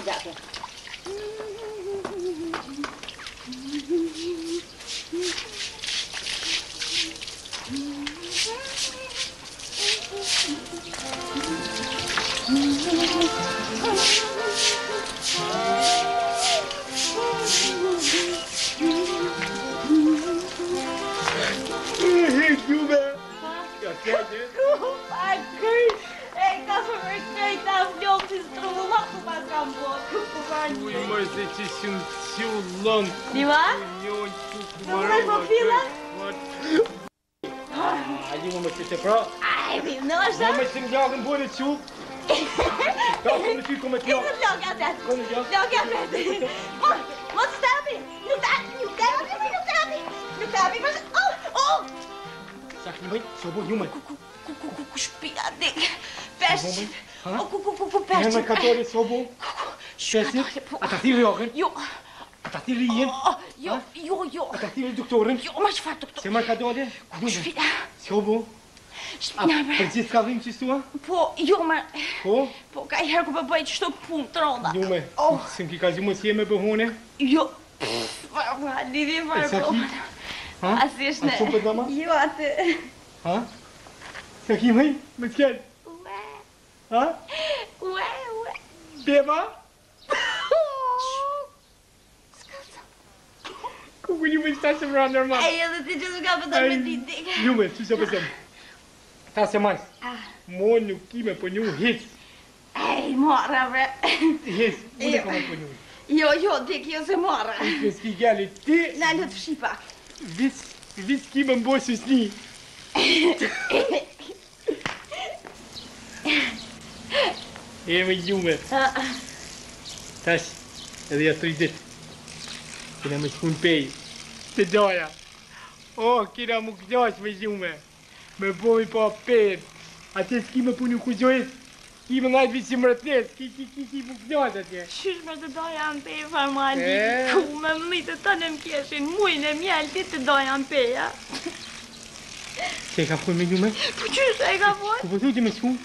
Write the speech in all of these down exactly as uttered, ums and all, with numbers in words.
gata. Ui, măi, de ce sunt ciulon? Dima? Nu vrei pe filă? Ai, mă, mă, ce te pră? Ai, nu așa? Mă, mă, să-mi iau în bună ciup. Da, cum nu știu cum îți iau. Nu te-au gheațat. Cum îți iau? Te-au gheațat. Mă, mă, să stai abia. Nu stai, nu stai abia, nu stai abia. Nu stai abia, mă, oh, oh. Sacri, măi, s-o bun, eu, măi. Cu, cu, cu, cu, cu, cu șpia de pești. Cu, cu, cu, cu Hai, pești. măi, catore, s-o bun. Pești? Atatir jogën? Jo. Atatir ien? Jo, jo, jo. Atatir doktorin? Jo, maar je vaart dokter. Se mă catore? Cu șpia. S-o bun. Șpia, mă. Përgjith ka vim që stua? Po, jo, maar... Po? Po, ka i herë ku për bëj që shto punë të ronda. Jo, me. Së n'ki ka zi mos jeme bëhone? Jo. Ma, lidhje farë, E sa po. ki? Ha? Asishtë ne. A shumë për dama? Jo, atë. Ha? Sa ki, mëj? Me t'kjell? Ue. Ha? Ue, ue. Beba? Skëllësa. Ku ku një me qëta se mra normal? Ej, edhe ti që s'ka për të me ditë. Jo, me, që që pësem? Ta se mas. Mo nuk kime për një hic. Ej, mora, bre. Hic, unë ka me për një. Jo, jo, dik, jo se mora. Kës ki gjalli ti... Na, në të fshi pak. Vis, vis kime më bojë sësni. E me gjume. Tash, edhe ja tri dit. Kina me shkun pej. Të doja. O, kina mu këgjash me gjume. Me bojë pa pejt. Ate s'ki me punu ku gjojt. Ki me ngajt visi më rëtnes. Ki, ki, ki, ki mu këgjash atje. Qysh me të doja në pej, farmali. Ku me mëmitë të në më kjeshin. Mujnë e mjallë ti të doja në peja. Se e ka pun me gjume? Po qysh e ka pun? Ku përdu ti me shkun?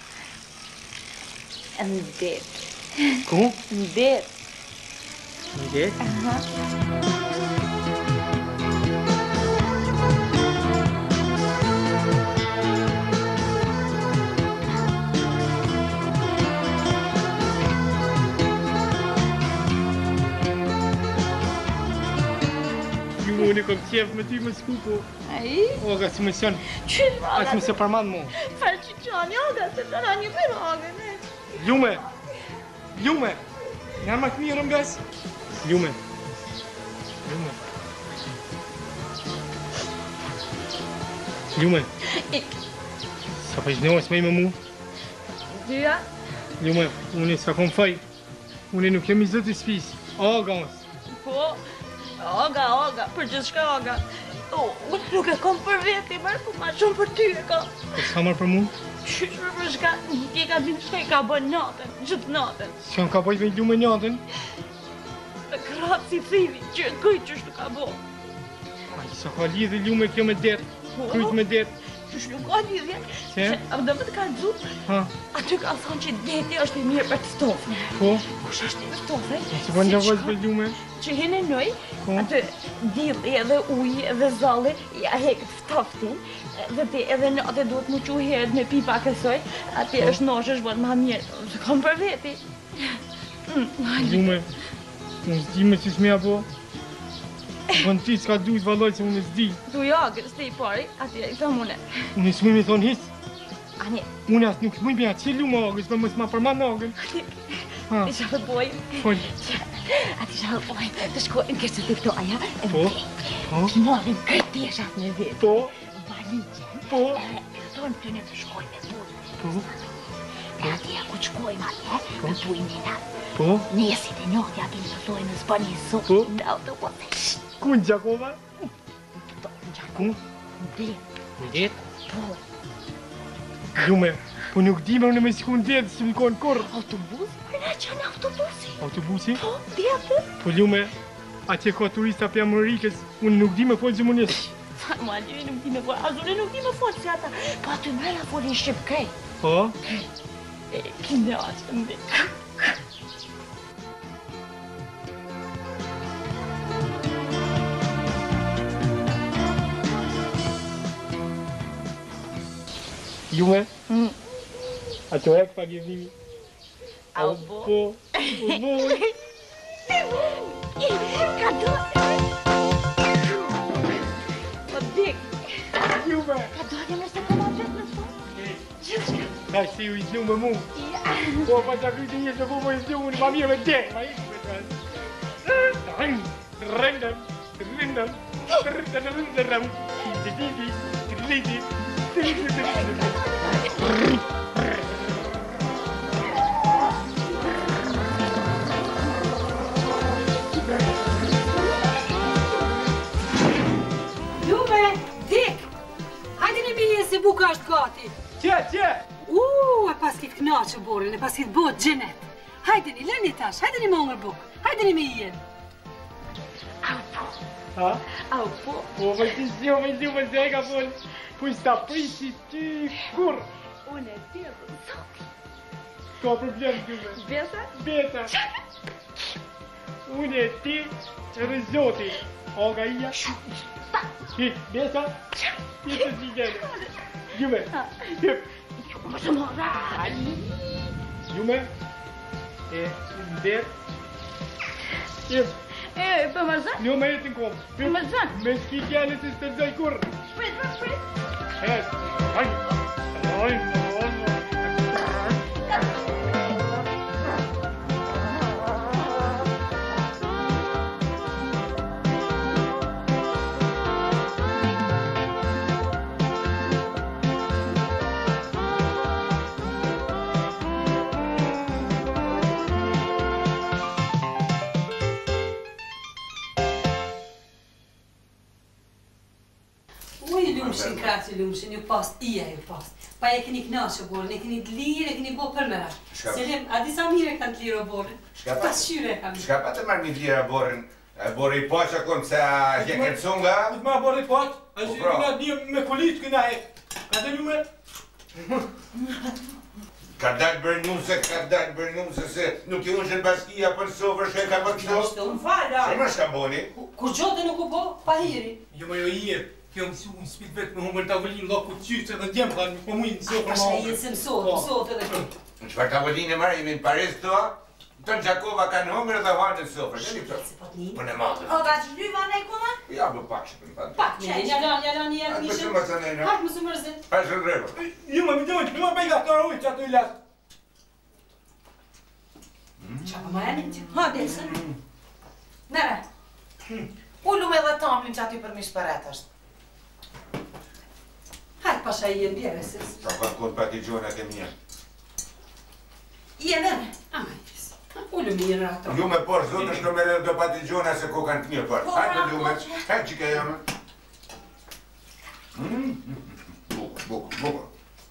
Në det. Ku? Në det. Në det? Aha. Unë kom qef me ty me shku, po... Ai? O, ga së më shën. Qysh më Aqë më se përmanë mu. Farë që qani, oga, se të ra një për oga, ne. Ljume! Ljume! Nga më të mirë më gas? Ljume! Ljume! Ljume! Ik. Sa për gjnohës me i më mu? Dyja? Ljume, unë sa kom faj. Unë nuk jam i zëtë i spis. Oga mësë. Po, oga, oga, për gjithë shka oga. O, unë nuk e kom për veti, mërë, po ma shumë për ty e ka. Po s'ka marë për mu? Qysh për për shka, një ka dinë shka i ka bën natën, gjithë natën. Që në ka bëjt me ljume njatën? Të kratë si thivi, që këj qysh nuk ka bo. Aj, sa ka lidhë ljume kjo me detë, kryt me detë. Qysh nuk ka lidhje. Se? A dhe më të ka dzu, Ha? aty ka thonë që deti është i mirë për të stofën. Po? Kush është i stofën? Që për në vëzë për ljume? Që hene nëj, Po? atë dilli edhe uji edhe zalli, ja hekët ftoftin, dhe ti edhe natë duhet më qu herët me pipa kësoj, aty është nosh është bërë ma mirë, se kom për veti. Ljume, unë s'di me që s'me apo. Bën ti s'ka duhet valoj se unë s'di. Du jagër, s'te i pari, aty i thëm une. Unë s'mu me thonë hisë. Anje, Unë asë nuk s'mu me bja që ljume agës, për mësë ma përma në agën. Ha, ti shafë bojnë. folë. Aty shafë bojnë, të shkojnë kështë të këto aja, e Po? Po? të morin kërti e shafë në vetë. Po? Valigjen. Po? E thonë të në të shkojnë me bujnë. Po? E aty ku të shkojnë atje, me bujnë në Po? Nesit e njohti aty në të thojnë në Zbani su. Po? Në autobus. Ku në Gjakova? Ku? Në det. Në detë? Po. Ljume, po nuk di me unë me shku në detë, si më konë korë. Autobus? Për në që në autobusi? Autobusi? Po, detë. Po ljume, atje ka turista për Amerikës, unë nuk di me folë gjëmonisë. Sa ma një nuk di me folë, azure nuk di me folë si ata. Po aty mrena folin Shqip krej. Po? E, kine atë në dit. Jume? A to jak pak je z nimi? Albo... Po... Uboj. Kado... Dick. Jume. Kado je me se kama vet në fund? Daj si ju i zlumë mu. Po pa që kujti një që ku po i zlumë, ma mirë me te. Ma i me të rëndëm, rëndëm, rëndëm, rëndëm, rëndëm, Jume, Dik, hajde një bije se buka është gati. Qe, qe? Uuu, e pas kitë knaqë borin, e pas kitë bot gjenet. Hajde një, lërni tash, hajde një mongër buk, hajde një me jen. Au po. Ha? Au po. Po, me ti zjo, me zjo, me zjo, e ka fol. Kuj s'ta priti ti kur? Unë e ti e dhe zoti. Ka problem, Jume. Besa? Beta. Unë e ti edhe zoti. Oga ija. Hi, Besa. Hi të si gjene. Jume. Hip. Jume së mora. Jume. E, ndet. Hip. E, për më zënë? Jo me jetin kom. Për më zënë? Me s'ki gjene si s'te zoj kur. Shprit, për shprit. Es. Aj. Aj, aj, Lumshin, kratë lumshin, ju past, ija ju past. Pa e keni knaqë borën, e keni të lirë, e keni bo për mëra. Selim, a disa mire kanë të lirë o borën? Pas shyre e kam. Shka pa të marrë mi të lirë borën? Borë i poqë konë se je kërcunga? Këtë ma borë i poqë? A që këna një me kolitë këna e. Ka të Jume? Ka dalë bërnuse, ka dalë bërnuse se nuk i unë që në baskia për sofër shka e ka për këto. Unë fala. Që më shka boni? Kur gjote nuk u bo, pa hiri. Jo me jo i e. Kjo më si unë spit vetë me humër tavolinë, loku qyqë edhe djemë, pra nuk po mujnë në sofër ma Ashtë e jenë se mësot, mësot edhe kjo. Në qëfar tavolinë e marë, jemi në Paris të toa? Tonë Gjakova kanë humër dhe hanë në sofër. Që një Për në madhë. O, ka që lyva në e kuna? Ja, bë pak që për në patë. Pak, një një lanë, një lanë, një A të mishë. shumë të nëjnë? Pak, më së mërzit. A shë në revë. Ju më vidojnë që këma bejga të arrujë që ato i lasë. Qa pa ma janin që? Ha, desën. Nere, ullu me dhe tamlin që aty për mishë përret është. Hajtë pasha i e mbjeresis. Ka ka kod pa t'i gjonat e mija. I e nere. Ama i fisë. Ullu mi në ato. Ju me por, zotë është të mere do pa t'i gjonat se ko kanë t'një por. Hajtë ju me, hajtë që ke jame. Bukë, bukë, bukë.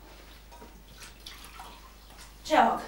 Qok.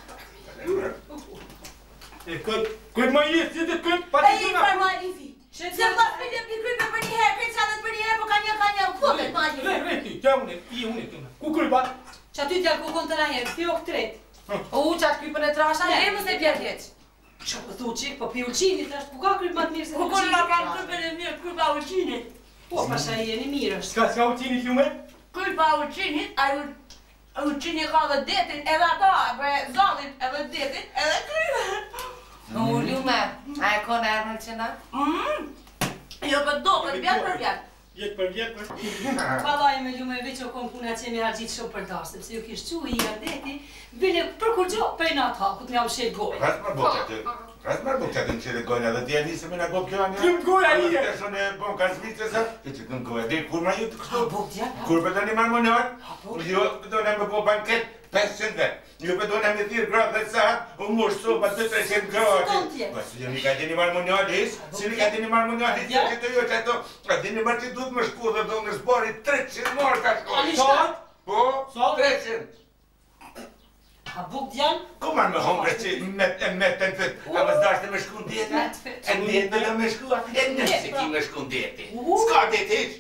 E këtë, këtë ma jetë, si të këtë, pa E t'i i gjonat. për ma një fi. Se vlas me një krype për një herë, këtë qanet për një herë, po ka një ka një këpët ma një. Re, re, ti, tja unë, i unë, të në. Ku krypa? Që aty t'ja kukon të rajerë, fjok të tretë. U, qatë krypën e trasha, e mës e bjerë jetë. Që po thu qik, po pi ullqinit është, ku ka krypë ma të mirë se Ku konë ma kam krypën e mirë, krypa ullqinit. Po, pasha i e një mirë është. Ska, ska u qinit ju me? Krypa ullqinit, a ullqinit ka dhe detin, edhe ata, bre, zallit, edhe detin, edhe krypën. U, lume, a e kone e rënë qëna? Jo, për do, për vjetë për vjetë. Vjetë për vjetë për. Valaj me lume veç o kom puna që mi hargjit shumë për dasë, sepse ju kishë qu i ardeti, bile për kur gjo, për i natë ha, ku të mja u shetë gojë. Rasë marë bukë aty. Rasë marë bukë aty në qëre gojnë, edhe t'ja njëse me në bukë kjo anë. Këm goja i e. Të shone bon ka zvitë se sa, që që këm goja. Dhe kur ma ju të kështu? Buk t'ja, Kur për të një marë monor? Jo, do në me po banket pesëqind vetë. Ju për do në me thirë gradë dhe sahat, u mushë sopa të treqind gradë. Ba, si një ka të një marë monor, is? Si një ka të një marë monor, is? Që të jo që ato, a të një marë që du të më shku dhe do në zbari treqind marë ka shku. Sot? Po, treqind. a buk t'jan? Ku marrë me hongre që me të në fytë? A më zdashtë me shku në djetë? E në djetë dhe me shku, e nëse ki me shku në djetë. Ska djetë iq?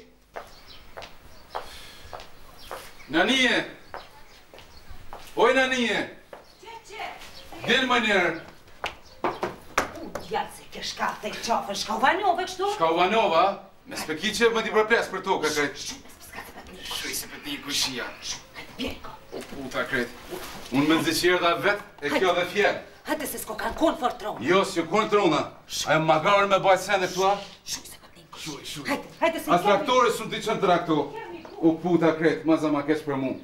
Nanije! Oj, Nanije! Qe, qe. Dirë më njerë! U, djatë se ke shka të i qafë, shka vanove kështu? Shka u vanova, me s'peki që më t'i përpres për tokë, këtë. Shumë, s'ka të pëtë një Shuj se për t'i kushia. Hajtë bjerko, puta krejt. Unë me nëzishirë dhe vetë, e kjo dhe fjellë. Hajde se s'ko kanë konë fort tronë. Jo, s'jo konë trona. Ajo magarën me bajtë sende këtua? Shuj se patin. Shuj, shuj. Hajde, hajde se As traktore s'u di qënë trakto. U puta krejt, ma za ma kesh për mu.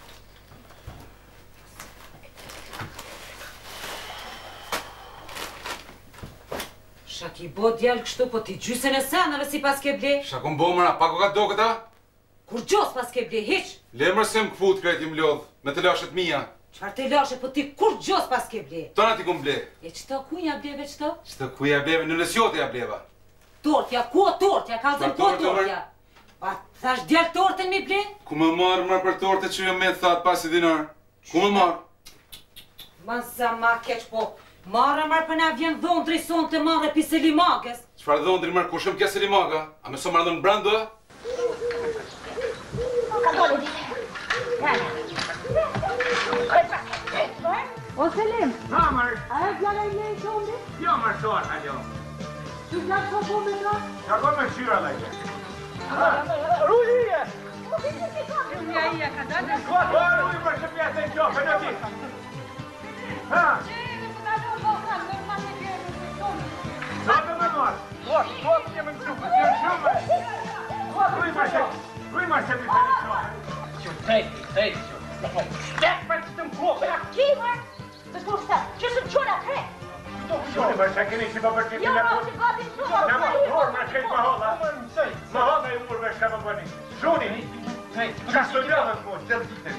Shaki bo djallë kështu, po ti gjysën e senave si pas ke ble? Shakon bo mëra, pako ka do këta? Kur gjos pas ke ble, hiq? Lemër se më këput krejt im lodh, me të lashet mija. Qfar të lashe, po ti kur gjos pas ke ble? Tona ti kom ble. E qëta ku ja bleve qëta? Qëta ku ja bleve, në nësjote ja bleva. Tortja, ku tortja, ka zën po tortja? Pa, thash djallë tortën mi ble? Ku me marë mërë për torte që jo me thatë pas i dinar? Ku me marë? Ma sa ma keq po, marë marë për na vjen dhonë drejson të marë e pise limagës. Qfar dhënë dri mërë, ku shumë kese limaga? A me so marë dhe në brandë? Ka dole di. Jana. O Selim. Ha, mërë. A e vjala i lejë qondi? Jo, mërë soar, haljo. Që vjallë të po me nga? Ka ko me qyra dhe që. Rulije! Rulija ka dole? Ko, ko, rulli për që pjesë e qofë, në ti. Ha? Sa të me marë? Po, po, të jemë në qupë, të jemë shumë. Rulli për që, rulli për që pjesë e qofë. Që trejti, trejti, që. Shtek për që të më kohë, ja. Kime? Të shku shta, që së më qona kre? Shoni për që keni që për për që të Jo, në që gati në shumë. Në më dhurë më kejtë më holla. Më holla i umurve shka më bëni. Shoni, ka së një dhe të mojë, të të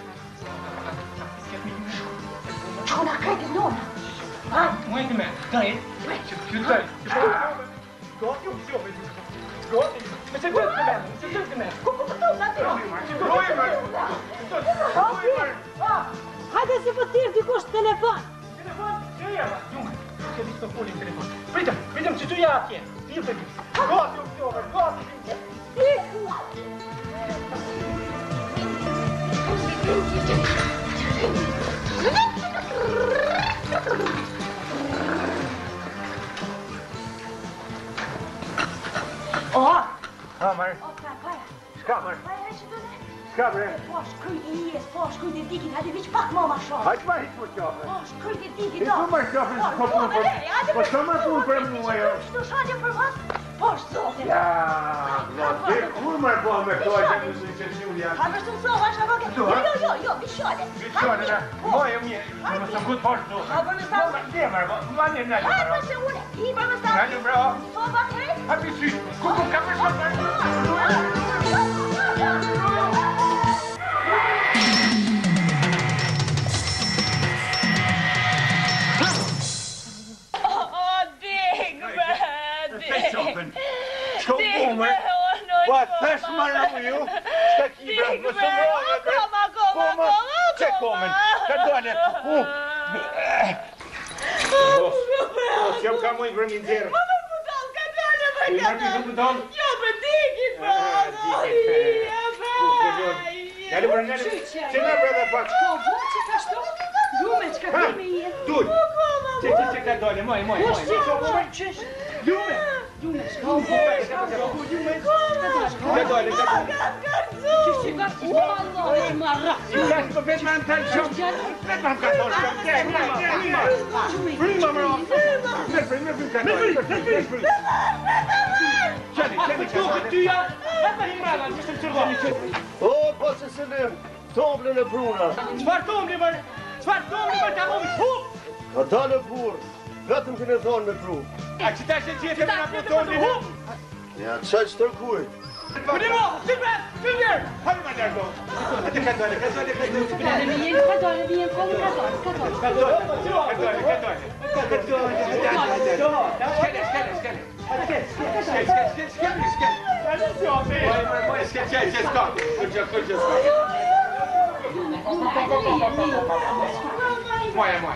Qona krejti nona. Ha? Mujtë me, të e, që të të të Gati u qove, gati, me që të të me, me që të të me. Ku ku këtu, gati? Rojë më, rojë më. Hajde si po tirë dikush telefon. Telefon, që e jema, jume, që vitë të folin telefon. Pritëm, pritëm që të ja atje, tirë të ti. Gati u qove, gati. O! Ha, mërë, O, ka, kaja. shka mërë, Kaja e që të ne? shka mërë. Po, shkryt e jes, po, shkryt e dikit, hajde viq pak ma ma shumë. Hajtë ma hitë më qafë. Po, shkryt e dikit, Hitë më më qafë në shko punë për... Po shko më punë për mua, jo. Shtu shadje për vas? Po, shzote. Ja, vlat, dhe kur mërë po me këtoj që në zë që që janë. Ha, vështu më soha, shka vëke. Jo, jo, jo, jo, vishone. Vishone, na, moje mje, në më së ngutë poshtë do. Ha, për më sa... Dhe mërë, po, ma një në një Ha, mërë. për se une, i për më sa... Në një mërë. So, va krej? Ha, pësi, ku ku ka për shumë Shko bume, po thesh më në ju, shka kibra, më së mërë, Koma, koma, koma, që komen, ka dole, u, që jam ka mujë për një djerë. Ma për putol, ka dole, për I mërë për putol? Jo, për dikit, për Jale për njëllë, që në bre dhe pak. Shko, bu, që ka shto? Lume, që ka kemi i e? Duj, që që që ka dole, moj, moj, moj. Që që që që Lume, Lume, shko, bu, shko, bu, Lume, ka dole, ka dole. Që që ka shto? Allah, e marra. Ka shto vetë me në të shumë, vetë me në ka dole, prima, prima, prima më rrë. Me prima, me ka dole. Qëni, qëni, ka dole. O, po se se në tomblën e bruna. Qfar tombli mërë? Qfar tombli mërë ka momi? Hup! Ka dalë burë, vetëm këne thonë me pru. A që ta shë gjithë me nga për tombli? Hup! Ja, qaj që tërkuj. Për një mo, si për, si për! Hajë ma njerë do. Ati ka dole, ka dole, ka dole. Ka dole, mi jenë, ka dole, mi jenë, koni ka dole, ka dole. Ka dole, ka dole, ka dole. Ka dole, ka dole. Shkele, shkele, shkele. Shkele, shkele, shkele, shkele. Moj, moj, moj, shkele, shkele, shkele, skak. Kërgjë, kërgjë, skak. Moje, moje.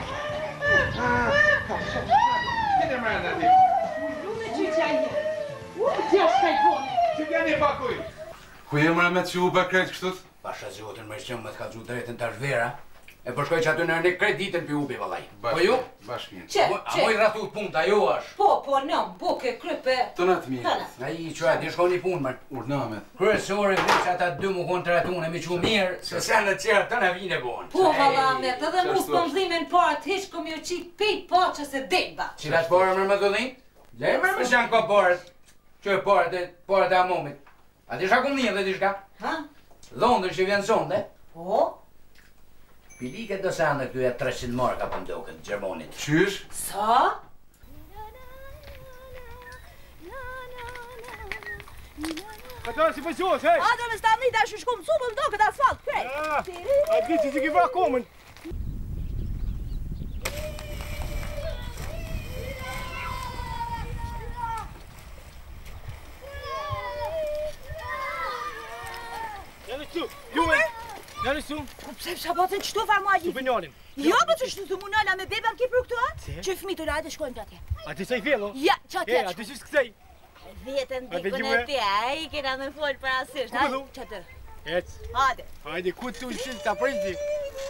Kene mërë në ti? Lume që që aje. U, të jashtë kaj pone. Që kja një bakuj? Ku e mërë me të që u bërë krejtë kështut? Pasha zotën më shqemë më të ka dhu drejtën të ashvera. E përshkoj që aty në një kreditën për ubi, vallaj. Po ju? Bashkë. Që, që? A moj ratu punta, ju është? Po, po, në, buke, krype. Të natë mirë. A i që ati shkoni punë, mërë. Urnamet. Kryesore, vë që ata dy mu konë të ratune me që mirë, se se në qërë të në vine bonë. Po, vallamet, edhe mu s'pëndhimin parët, hish kom ju qitë pit po që se dimba. Cilat parë mërë më të dhinë? Lejë mërë më shanë ka parët, që e parët e parët e amomit. A ti shka kumë një dhe ti shka? Ha? Londër që vjenë sonde? Po? Pilike do se anë këtuja treqind marka për mdoket, Gjermonit. Qysh? Sa? Këta si pëqos, hej! A, do me stani da shu shku më cu, më mdoket asfalt, krej! A di që si ki vra komën. Janë shtu, jume! Janë shtu! Ku pse fsha batën qëtu farë mua Su për njalim. Jo, po që shtu të munala me bebem ki për këtu, a? Që fmi të rajtë shkojmë të atje. A ti sej fjelo? Ja, që atje E, a ti qështë kësej? Vetën A, dikën jume? e tje, a i kena me folë për asisht, Ku a? me dhu? Që të. Ec. Hajde. Hajde, ku të ushqin të aprindi?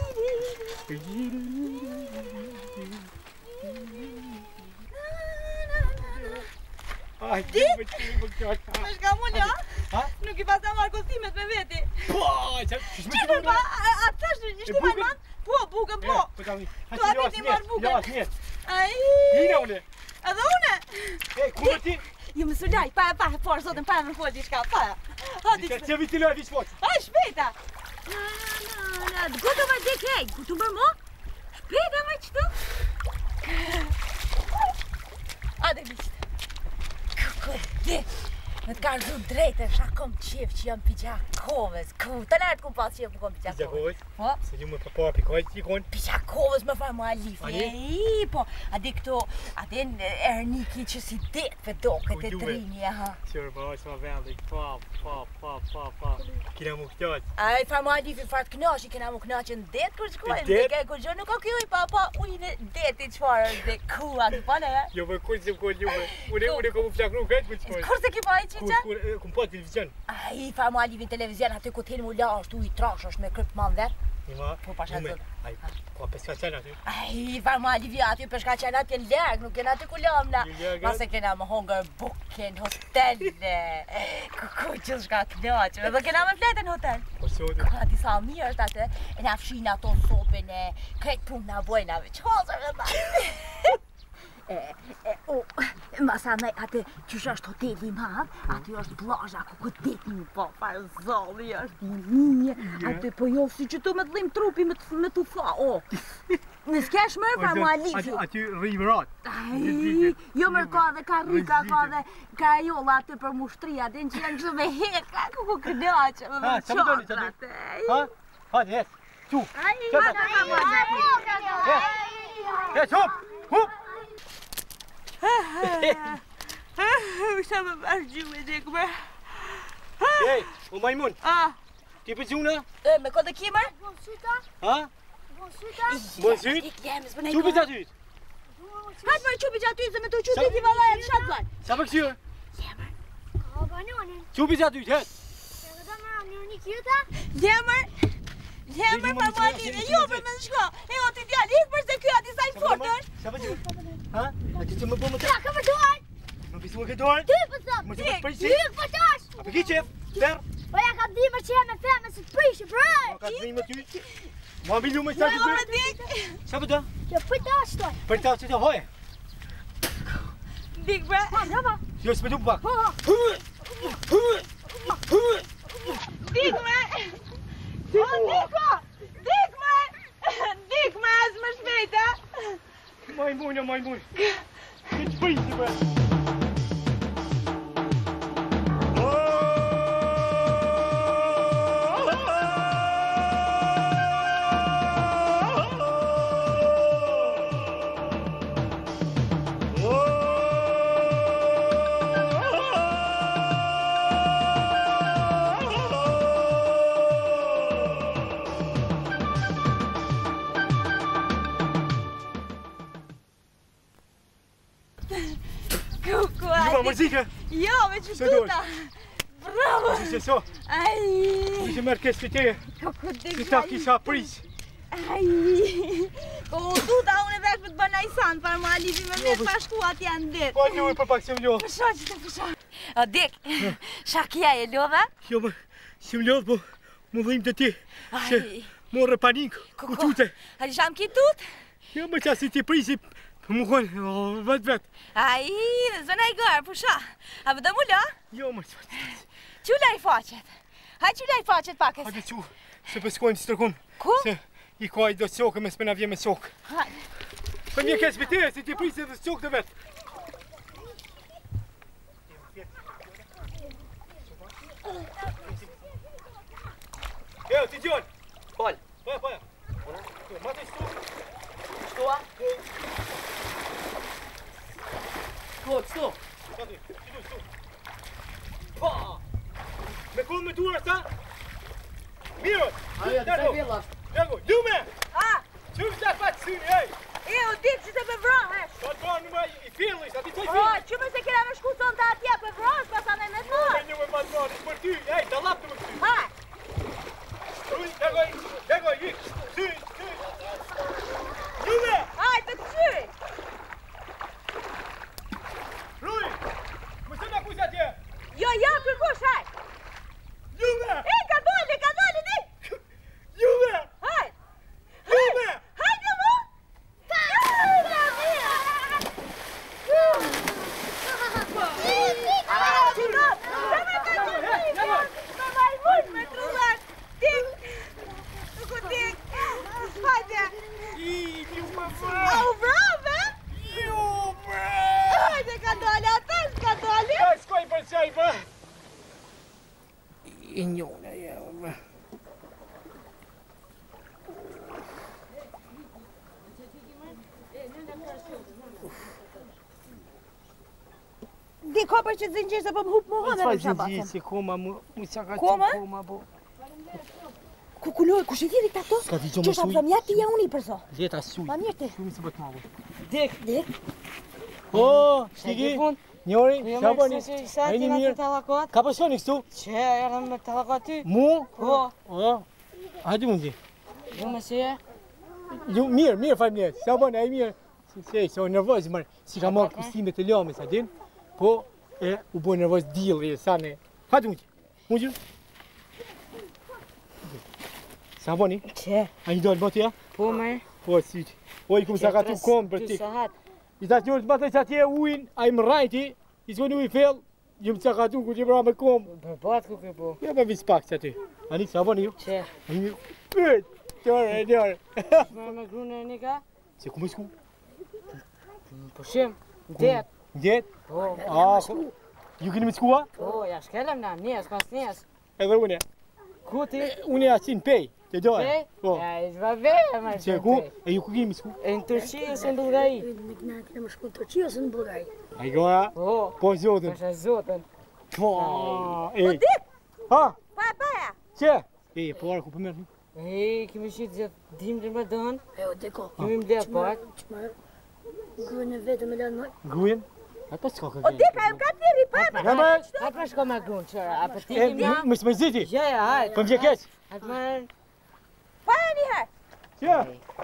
Aj, di më qëri më këtë. Me shka mulja? Ha? Nuk i pas të marrë kostimet me veti. Po, që shmë që Qëtër pa, a të thash një shtu marrë man? Po, bukën, po. Po, ta mi. Tu a viti marrë bukën. Ja, smet. Ai. Ina une. Edhe une. E, ku më ti? Jo më sulaj, pa, pa, por, zotën, pa më folë diçka, pa. Hadi Që që viti lojë vishë poqë. Ai, shpejta. Na, na, na, gutu më dikej, gutu më mo? Shpejta më qëtu. Ade, biqtë. Këdi, me të kanë zhu drejtë, shka kom qef që jam pija kovës. Ku, të lartë kom pas qef më kom pija Pija kovës. kovës? Po? Se ju më për parë pikoj që i konë? Pija kovës më farë më alif. Ani? E, po, adi këto, adi në erniki që si detë për do këtë e trini, aha. Qërë, ba, është ma vendi, pa, pa, pa, pa, pa. Kina mu këtjaq. Ai, farë më alif i farë të knashi, kena mu knashi në detë kërë shkojnë. Në det? Dhe kur gjë nuk o kjo i pa, pa, ujnë deti qfarë është dhe kua, ki pa në e? Jo, më kur që më konë jume. Une, une kom u flakru këtë për qëmojnë. Kur se ki pa i qiqa? Kur, kur, kum po televizion. Ai, farë më alif në televizion, aty ku t'hin mu la është u i trash është me krypë man dhe. Ima, Po, pasha jume. zotë. Aj, ka peska qenë aty. Ai, farë më alif aty përshka që janë aty në lërgë, nuk jena aty ku lamna. Në lërgë? Mase kena më hongër bukin, hotelle, ku ku që shka knaqë, dhe kena më fletë në hotel. Po sotë. Ka disa mirë është atë, e na fshin ato sopin e krejt punë na bojna me qëzër dhe ta. E, e, o, masanaj atë qysh është hoteli i madh, aty është plazha ku ku deti më po, farë zalli është i linje, aty po jo si që tu me të dhim trupi me të me të tha, o. Në s'kesh mërë pra mua lifi. Aty rrim rat. Ai, jo mërë ka dhe karrika, ka dhe kajolla aty për mushtria, din që janë kështu me heka, ku ku kënaqe, me me qatra atë. Ha? Hadi, ec. Qu. Ai, ma ka ka mua. Ec, hop, hop. Sa më bërë gjume dhe këmë. Ej, o majmun. A? Ti për gjuna? E, me kodë kimër? Bon syta? Ha? Bon syta? Bon syt? Jemi, s'bënej Qupi të atyt? Hajtë mërë qupi që aty, se me të qupi ti valaj e të shatë bërë. Sa për kësirë? Jemër. Ka banionin. Qupi të atyt, het? Se këtë më një një kjuta? Jemër. Jemër pa mua live, jo për me në shko. E o t'i djallë, ikë përse kjo ati sa i fort është. Sa për gjuna? Ha? A ti që më bo më të... Ja, ka përdojnë! Më pisu e këdojnë? Ty pësëm! Më që më të përqi? Ty përtash! A për ki qef? Der? Po ja ka dimër që jam e feme se të prishi, broj! A ka të me ty? Mua mi lume sa Po që e të... dik. Sa për të? Që përtash toj! Për ta që të hoje? Dik bre. Pa, brava! Jo, s'me du pak. Dik me. O, diko. Dik me. Dik me, as më shpejta. Majmun, o majmun. Që që bëjti, bre? Juma, mërzike! Jo, me që shtuta. Bravo. Si se so, Ai. si se mërë kësë të teje, Kuku dik. si ta kisa pris. Ai, ko u tuta unë vesh për të bërë najsan, par ma alibi me me pashku atje në dit. Po, një për pak që më lodh. Përsha që të përsha. O, dik, shakia e lodha? Jo, më, që më lodh, po, më dhim të ti, që morë panik, u tute. A di sham ki tut? Jo, më qasi ti prisi, më konë, vetë vetë. Ai, zona i gërë, përsha. A vë dhe mu la? Jo, më qasi. Qula i faqet? Haj qula i faqet pakës. Hajde qu, se përskojnë të stërkun. Ku? Se i kuaj do sokë, me s'pena vje me sokë. Hajde. Për një kesh vite, si ti prisi edhe sokë të vetë. Jo, ti gjonë. Fol. Paja, paja. Ma të shtu. Shtua? Shtu, shtu. Shtu, shtu, shtu. Pa! Me kullë me tura, sa? Mirë! Aja, të të villa. Lego, lume! A? Qumë që fa të syni, ej! E, o dik që të për vrohesh. Pa të vronë nëma i fillis, ati të i O, fillis. qumë se kena me shku son të atje për vrohesh, pas anë e me të Me marë. një me pa të vronë, për ty, ej, të lapë të më ty. Haj! Uj, Lego, Lego, i, sy, sy. Lume! Haj, të të qy! Ruj! Më se në kush atje! Jo, jo, kërkush, haj! Lume! E, ka dole, ka dole, di! Lume! Haj! Lume! Hajde mu! Au brave! Jo, bre! Hajde, ka dole, atës, ka dole! Ja, s'koj për qaj, bre! I njone, jo, bre. Di kopër që të zingjirë se po më hupë më hënë Qa në shabatën. zingjirë si koma, mu qa ka që Koma? koma, bo. Ku kulloj, ku shë tjeri këta to? Ska ti që Që më shë suj? apë ti ja unë i përso. Leta suj. Ma mirë ti. Shumë se bëtë mago. Dik. Dik. O, shtiki, njori, qa bëni? A i një mirë? Ka përshoni kështu? Që, erë me të laka ty? Mu? Po. O, hajde mund ti. Jo me si e? Ju, mirë, mirë, fajmë njerë. Qa bëni, a i mirë? Si, se, se o nervozë, mërë. Si ka marrë kustimet të lame, sa din? Po, e, u boj nervozë dilë, e, sa ne. Hajde mund ti. Mund ti? Sa bëni? Që? A një dojnë bëtë ja? Po, me? Po, si që. O, i kumë sa ka tu komë për ti. I ta që njërë të bëtë që atje ujnë, a i më rajti, i s'koni ujë fellë, ju më që ka tu ku që mëra me komë. Për batë ku ke po? Ja, me vis pak që aty. A një, sa bëni ju? Që? A një, pëtë, qërë, e njërë. Me me grune e një ka? Se ku më shku? Po shim, ndet. Ndet? Po. A, ko, ju keni me shkua? Po, ja shkelem na, njes, pas njes. Edhe une. Ku ti? Une a qinë pej, të dojë. Pej? Po. Ja, i zva veje, ma Se ku? E ju ku keni me shku? E në Turqi ose në Bulgari? Ne kemi më shku në Turqi ose në Bullgari. A i gora? Po. Po, zotën. Përshë zotën. Po, e. O dik! Ha? Paja, paja! Që? E, po, arë ku për mërë? E, kemi qitë gjithë dim të më dënë. E o deko. Kemi më dhe pak. Qëmarë, gruën e vetë me lanë mëj. Grujen? A po s'ka ka O dik, a ju ka tjeri, paja, Ja, paja! më, Hajtë më shko me grunë, qërë, apo ti e, kemi ja? më s'me ziti. Ja, ja, hajtë. Po më gje keq. Hajtë më... Paja një herë! Që?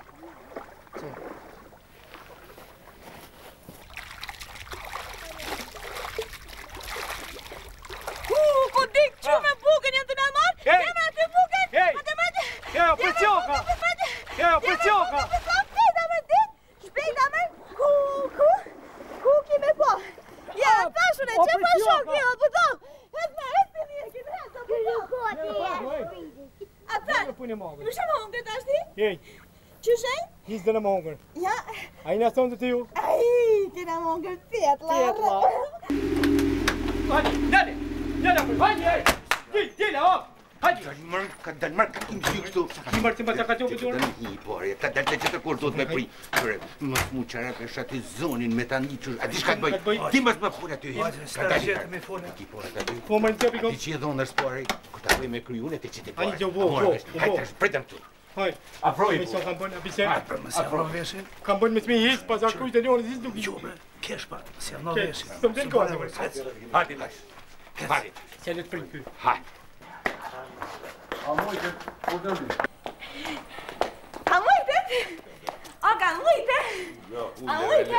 Ku, ku dik, që me bukën jenë të në marë? Ej! Jeme aty bukën! Ej! Ate me të... Ja, për qoka! Ja, për qoka! Shpejta me dik! Shpejta me... Ku, ku? Ku ki me po? Ja, tashune, që pa shok jo, po do! Het me, het me një, ki me het, po do! Ata, Punë magër. ju shemë hongër të ashti? Ej, Që shenë? hisë dhe në magër. Ja, A i në thonë të të ju? ai, kena hongër tjetla. Tjetla. Hajde, njële! Njële, për, hajde, hajde! Ti, tjela, hop! Hajde! Dalmar, ka dalmar, ka kim zi kështu. Ti marë të më të ka të Që të një, po, e, ka dalë që të kur do të me pri. Qëre, më smu qara për shati zonin me ta një qërë. A di shka të bëj? Ti më s'më fure aty. Ka dalë me fure. Ki por aty. Po më në të pikon? Ti që e dhonë është pare, ku ta bëj me kryune, ti që ti pare. Ani që u bo, u bo, u bo. Hajde, pritëm tu. Hajde. Afroj, Me që kam bënë, abise? Hajde, afroj veshin. Kam bënë me të mi hisë, pas a kujtë e njërë, hisë nuk i. Jo, bre, kesh pak, si avno Ke, veshin. së më të në kohë, bre. Hajde, lash. Hajde. Se le të prinë ty. Hajde. A mojtë, po dëmi. Ka A uite!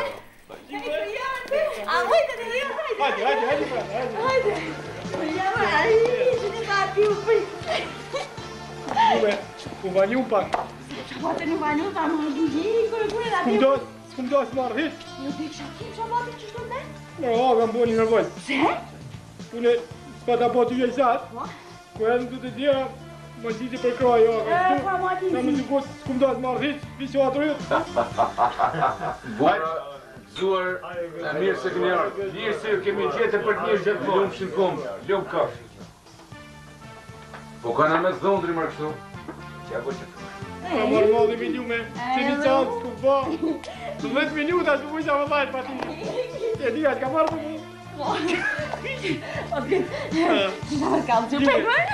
A uite de el, haide! Haide, haide, haide, frate, haide! Haide! Ia mă, aici, cine va fi oprit? Lume, cum va nu pac? Poate nu va nu, dar mă duci, cură, cură, la Cum dos, cum dos marhit? Eu dic și acum și-a bate ce știu de? Nu, am buni nervoși. Ce? Pune spata potul iesat. Cu ea nu te dia, mă zice pe croaie, eu. Am început cum dos marhit, vici o atruit. Bora, zuar, mirë se keni ardhur. Mirë se kemi gjetë për të një gjithmonë. Lum shinkom, lum kafsh. Po kanë me dhondri më kështu. Çka po çka? A mor molli me ljume, se mi qanë ku ba. dhjetë minuta që mujtë a më dhajtë pa ti. E di, atë ka marrë për mu. O të këtë, në kam që përmër.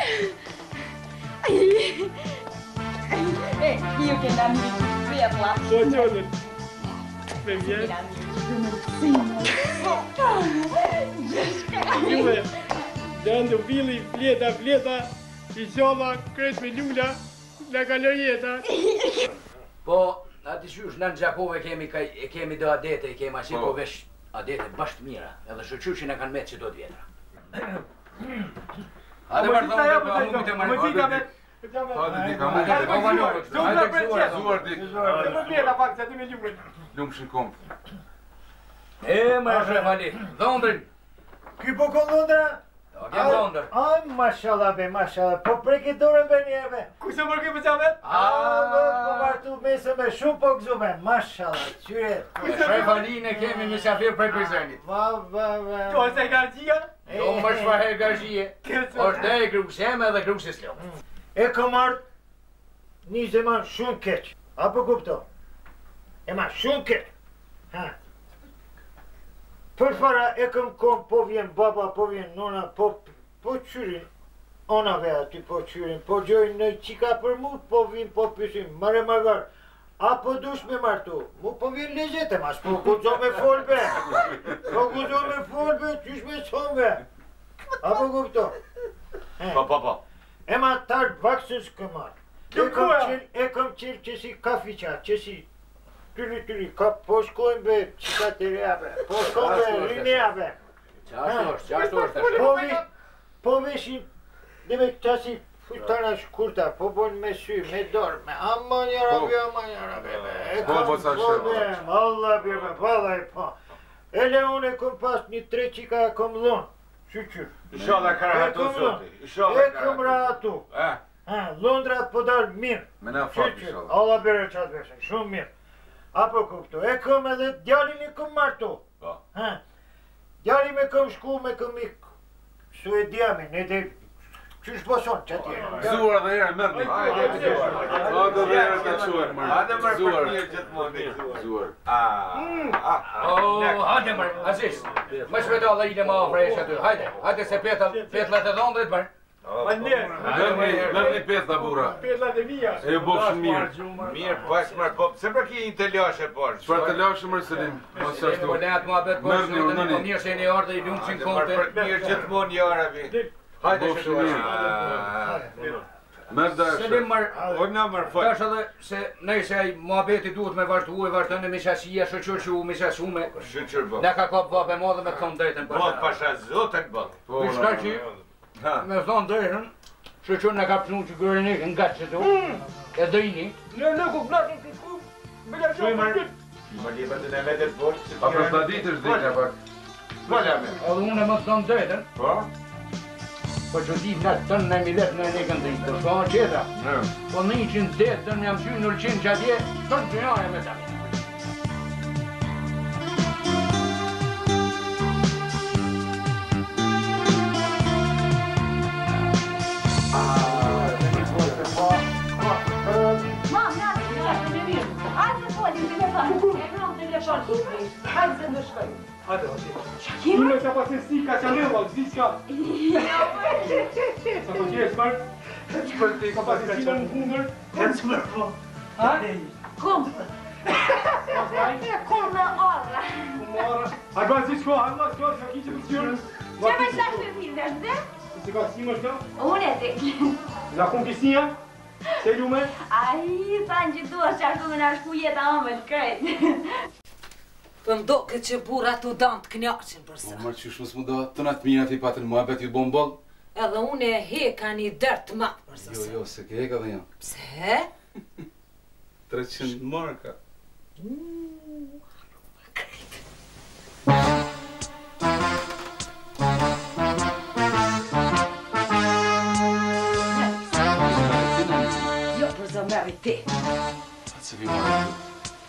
E, io che la mi pirla. Po qëllën. Me vjetë. Ljume, gjandë vili, fleta, fleta, i qolla, kret me ljulla, nga kaloj jeta. Po, aty qysh në Gjakove kemi kemi do adete, i kemi ashtë po vesh adete basht mira, edhe shoqyrshin e kanë metë që do të vjetra. Hajde marrë dhomë dhe pa mu të marrë. Më qita me... Hajde di, ka mu të Po valore, hajde kësuar. Zuar dik. Më vjeta pak që aty me ljume. Lum shinkom. E, më shef Ali, dhondrin. Ky po ko Londra? O, kem dhondër. Aj, mashallah be, mashallah. Po preki dorën be njeve. Ku se mërë këmë qamet? A, po martu mesë me shumë po gëzume. Mashallah, qyre. Shef Ali ne kemi misafir prej Prizrenit. Va, va, va. Jo, se gargjia? Jo, më shfaher gargjie. Është dhe e kruseme dhe krusis ljo. E kam ardhë një zeman shumë keq. Apo kupto? E ma shumë keq. Ha. Për para e këm kom, po vjen baba, po vjen nona, po, po qyrin, onave aty po qyrin, po gjojnë në qika për mu, po vjen, po pysim, mare margar, apo dush me martu, mu po vjen lezete, mas po gudzo me folbe, po gudzo me folbe, qysh me sonve, apo kupto? Po, po, po. E ma tarë vaksës këmar, e këm qilë që si kafiqa, që si Tyri, tyri, ka po shkojnë be, qika të reja be, po shkojnë be, rinja be. Qashtu është, qashtu është të Po vish, po vishin, dhe me qasi futana shkurta, po bojnë me sy, me dorë, me amma njëra be, amma njëra be, be. E kam problem, Allah be, be, vallaj po. Ele unë e kom pas një tre qika e kom lonë, qyqyr. Inshallah ka rahatu zoti, inshallah ka rahatu. E kom rahatu. Londra po dalë mirë. Me na fat, inshallah. Allah bere qatë beshe, shumë mirë. Apo kupto, e këm edhe djalin e këm martu. Djalin me këm shku me këm i Suediamin, edhe qysh poson që atje. Zuar dhe herë, mërni. Hajde dhe herë të quar, mërni. Hajde mërë për një gjithmonë. Zuar. O, hajde mërë, Aziz. Më shpeta dhe ide ma ofresh aty. Hajde, hajde se petlat e dhondrit mërë. Ma njerë. Mërni petla, bura. Petlat e mija. E bofshin mirë. Mirë, pas mërë, po, se për ki një të lashe porë? Qëfar të lashe mërë Selim? Mos ashtu. Po lehat mua bet po shnë të një mirë se një orë dhe i lumë që në konte. Për mirë gjithmonë një orë avi. Hajde bofshin mirë. Mërë da është. Selim mërë, O në mërë fërë. tash edhe se nëjse ai muhabeti duhet me vazhdu e vazhdojnë me shashia, shoqër që u me shashume. Shëqër bo. Ne ka kap vape madhe me të thonë drejtën për. Bo, pasha zotën bo. Pishka që me thonë drejtën, shoqër ne ka pëshnu që gërën e nga që të u, e dëjni. Në në ku plasën të ku, me la shumë për këtë. Më lipa të në vetër poshtë. A për të ditë është dhejtë pak. Bolla me. Edhe unë e më të thonë drejtën, Po? po që di në tënë në mi vetë në e ne kënë drejtë, të shka qetra. Po në një qinë detë të në jam qynë në lëqinë që atje, tënë të njare me ta. Mam, na, në në mirë. Hajde të polim të telefon. E vëmë të telefon. Hajde se në shkoj. Hajde, hajde. Unë ka pas e si ka qanëva, zi s'ka. Sa po gjesh marë? Qëpër të ka pas e si në në hundër? Ka të mërë po. Ha? Kumë. Kumë orra. Kumë orra. A ba zi shko, hajde ma s'ka, s'ka ki që pësjërë. Që me shash me filme, dhe? Si ka si më shka? Unë e dik. La kun kësia? Se lume? Ai, sa në që duash që ashtu me në shku jetë a më të krejt. Për mdo këtë që burra të danë të knaqin përsa. O, mërë qysh mos më da të natë mirat i patën mua bet ju bombol? Edhe unë e heka një dërë të matë përsa. Jo, jo, se ke heka dhe janë. Pse? treqind marka. Uuu, krejtë. Jo, për zëmëri ti. Atë se vi marrë të.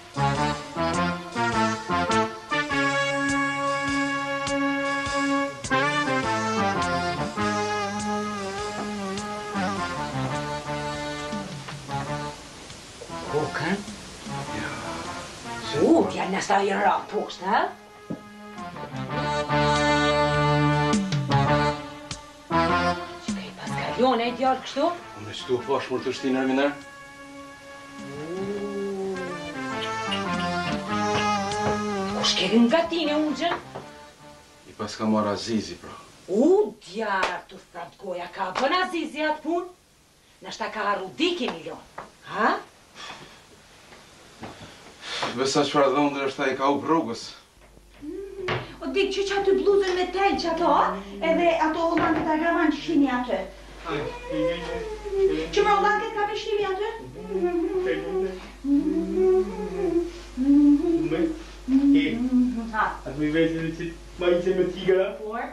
Kokën? U, t'ja nesta i rranë poshtë, ha? Që ka i paskalion e i djallë kështu? Unë e qëtu pash mërë të shtinë nërminar? Kush keri nga tine unë gjën? I pas ka marrë Azizi, pra. U, djarë të thëtë goja ka bën Azizi atë punë? Nështë ta ka arru diki milion, ha? Besa që pra dhëndër është ta i ka u rrugës. O dik që që aty bluzën me tel që ato, edhe ato hollandet a gravan që shimi aty. Që më hollandet ka me shimi aty? Ume, e, atë me vese dhe që ma i që me tigëra. Por?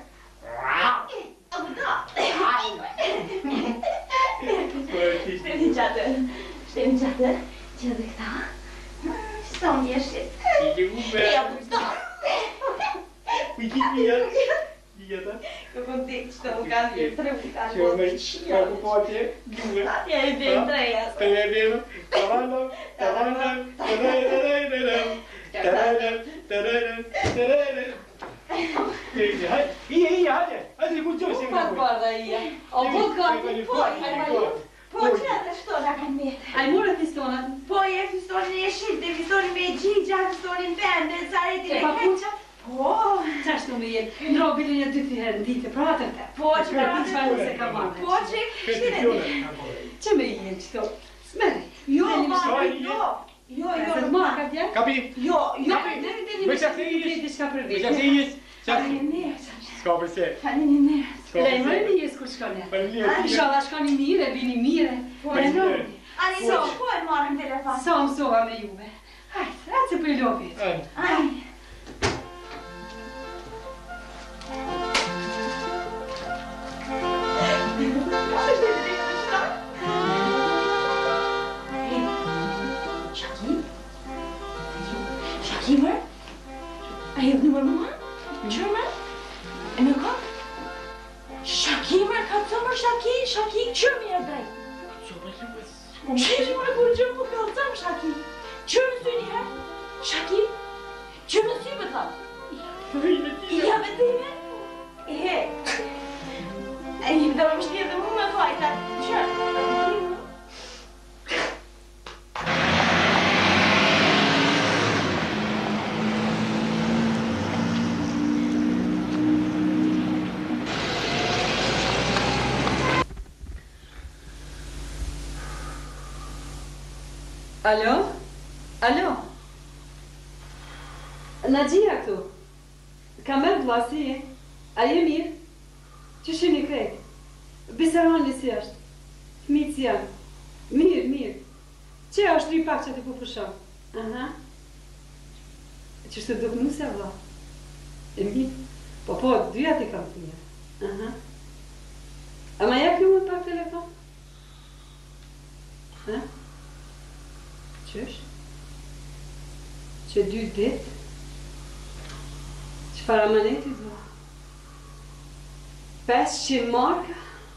Shtemi qatë, shtemi qatë, që dhe këta. Stone jeshit. Ike ume. Ja, budo. Ike mija. Ike ta. Că context, că nu ca trebuie ca Ce o mai ca cu poate, dume. Ja, e bine treia asta. E bine. Tavanam, tavanam, tarararararam. Tararam, tararam, tararam. Hai, ia, ia, haide. Haide, cu jos, Ku pat bardha ija? O po ka, po, Hai mai Po që atë shtona kanë mjetë? Ai morë fistonat? Po, e fistonin e shilte, fistonin me gjigja, fistonin bende, zaretin e keqa. Po, qa shtu me jetë? Ndro bilin e dy herë në ditë, pra atër te. Po, që pra ti qfarë se ka marrë. Po, që shtire. Që me jenë qëto? Smeri. Jo, marrë, jo. Jo, jo, Se të marrë ka tjerë? Kapi. Jo, jo. Deri deri një Bëqa se një ish. diçka për Bëqa se vit. ish. Qatë. Ska përse. Tani një nërë. Lejmë e një kur shkone. Faleminderit. Inshallah shkoni mire, vini mire. Po, e në. Ani so, po e marrë në telefon. Sa mësova me juve. Hajtë, ratë se për i lopit. Aj. Shakim? Shakimër? A jep numër mua? Qërmër? E në ka? Shakimër ka të mërë Shaki? Shaki, qërmi e drejt. Qërmi më në kur qërmi më ka të mërë Shaki? Qërmi së një herë? Shaki? Qërmi së më thamë? Ja me time? E, e një dhe më shtirë dhe mu me fajta. Qërmi? Alo? Alo? Nagjia këtu. Ka mërë vlasi, e? A je mirë? Që shini krejtë? Bisarani si është? Fmitë si janë? Mirë, mirë. Që është ri pak që ti po përshon? Aha. Që shtë duk nuse, vla? E mirë? Po, po, dyja ti kam të mirë. Aha. A ma jep ju më pak telefon? Ha? Qësh? Që dy ditë? Që fara maneti do? pesëqind marka?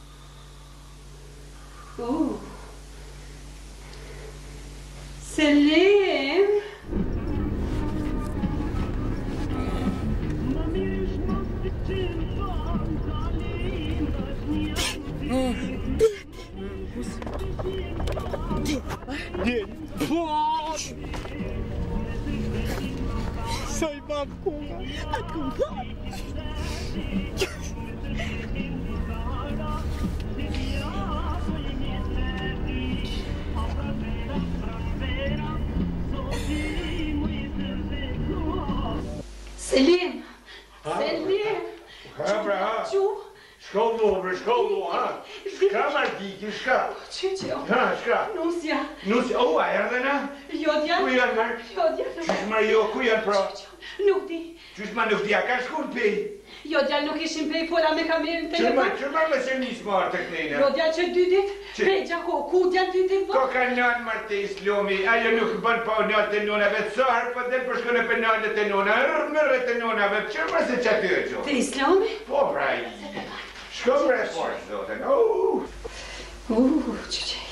Uh. Selim! Sai bakkuga. Akkuga. Selim! Selim! Ha, bra, ha? Shkollu, bre, shkollu, ha? Shka Martiki, shka? Qyqe, o? Ha, shka? Nusja. Nusja, o, a erdhe na? Jo, djanë. Ku janë, Mark? Jo, djanë. Qysh ma jo, ku janë, pra? Nuk di. Qysh ma nuk di, a ka shku në pej? Jo, djanë nuk ishim pej, fola me kamerën të Qërma, qërma me se njës marë të knejna? Jo, djanë që dy dit, pej gjako, ku djanë dy dit, Ko ka nënë martes, Lomi, ajo nuk bën pa nënë të nënave, sërë për dhe për shkone për nënë të nëna, mërë të nënave, qërma se që aty e qo? Të Islami? Po, pra i. Shko bre forë, zoten, uuuu. Uuuu, qyqe.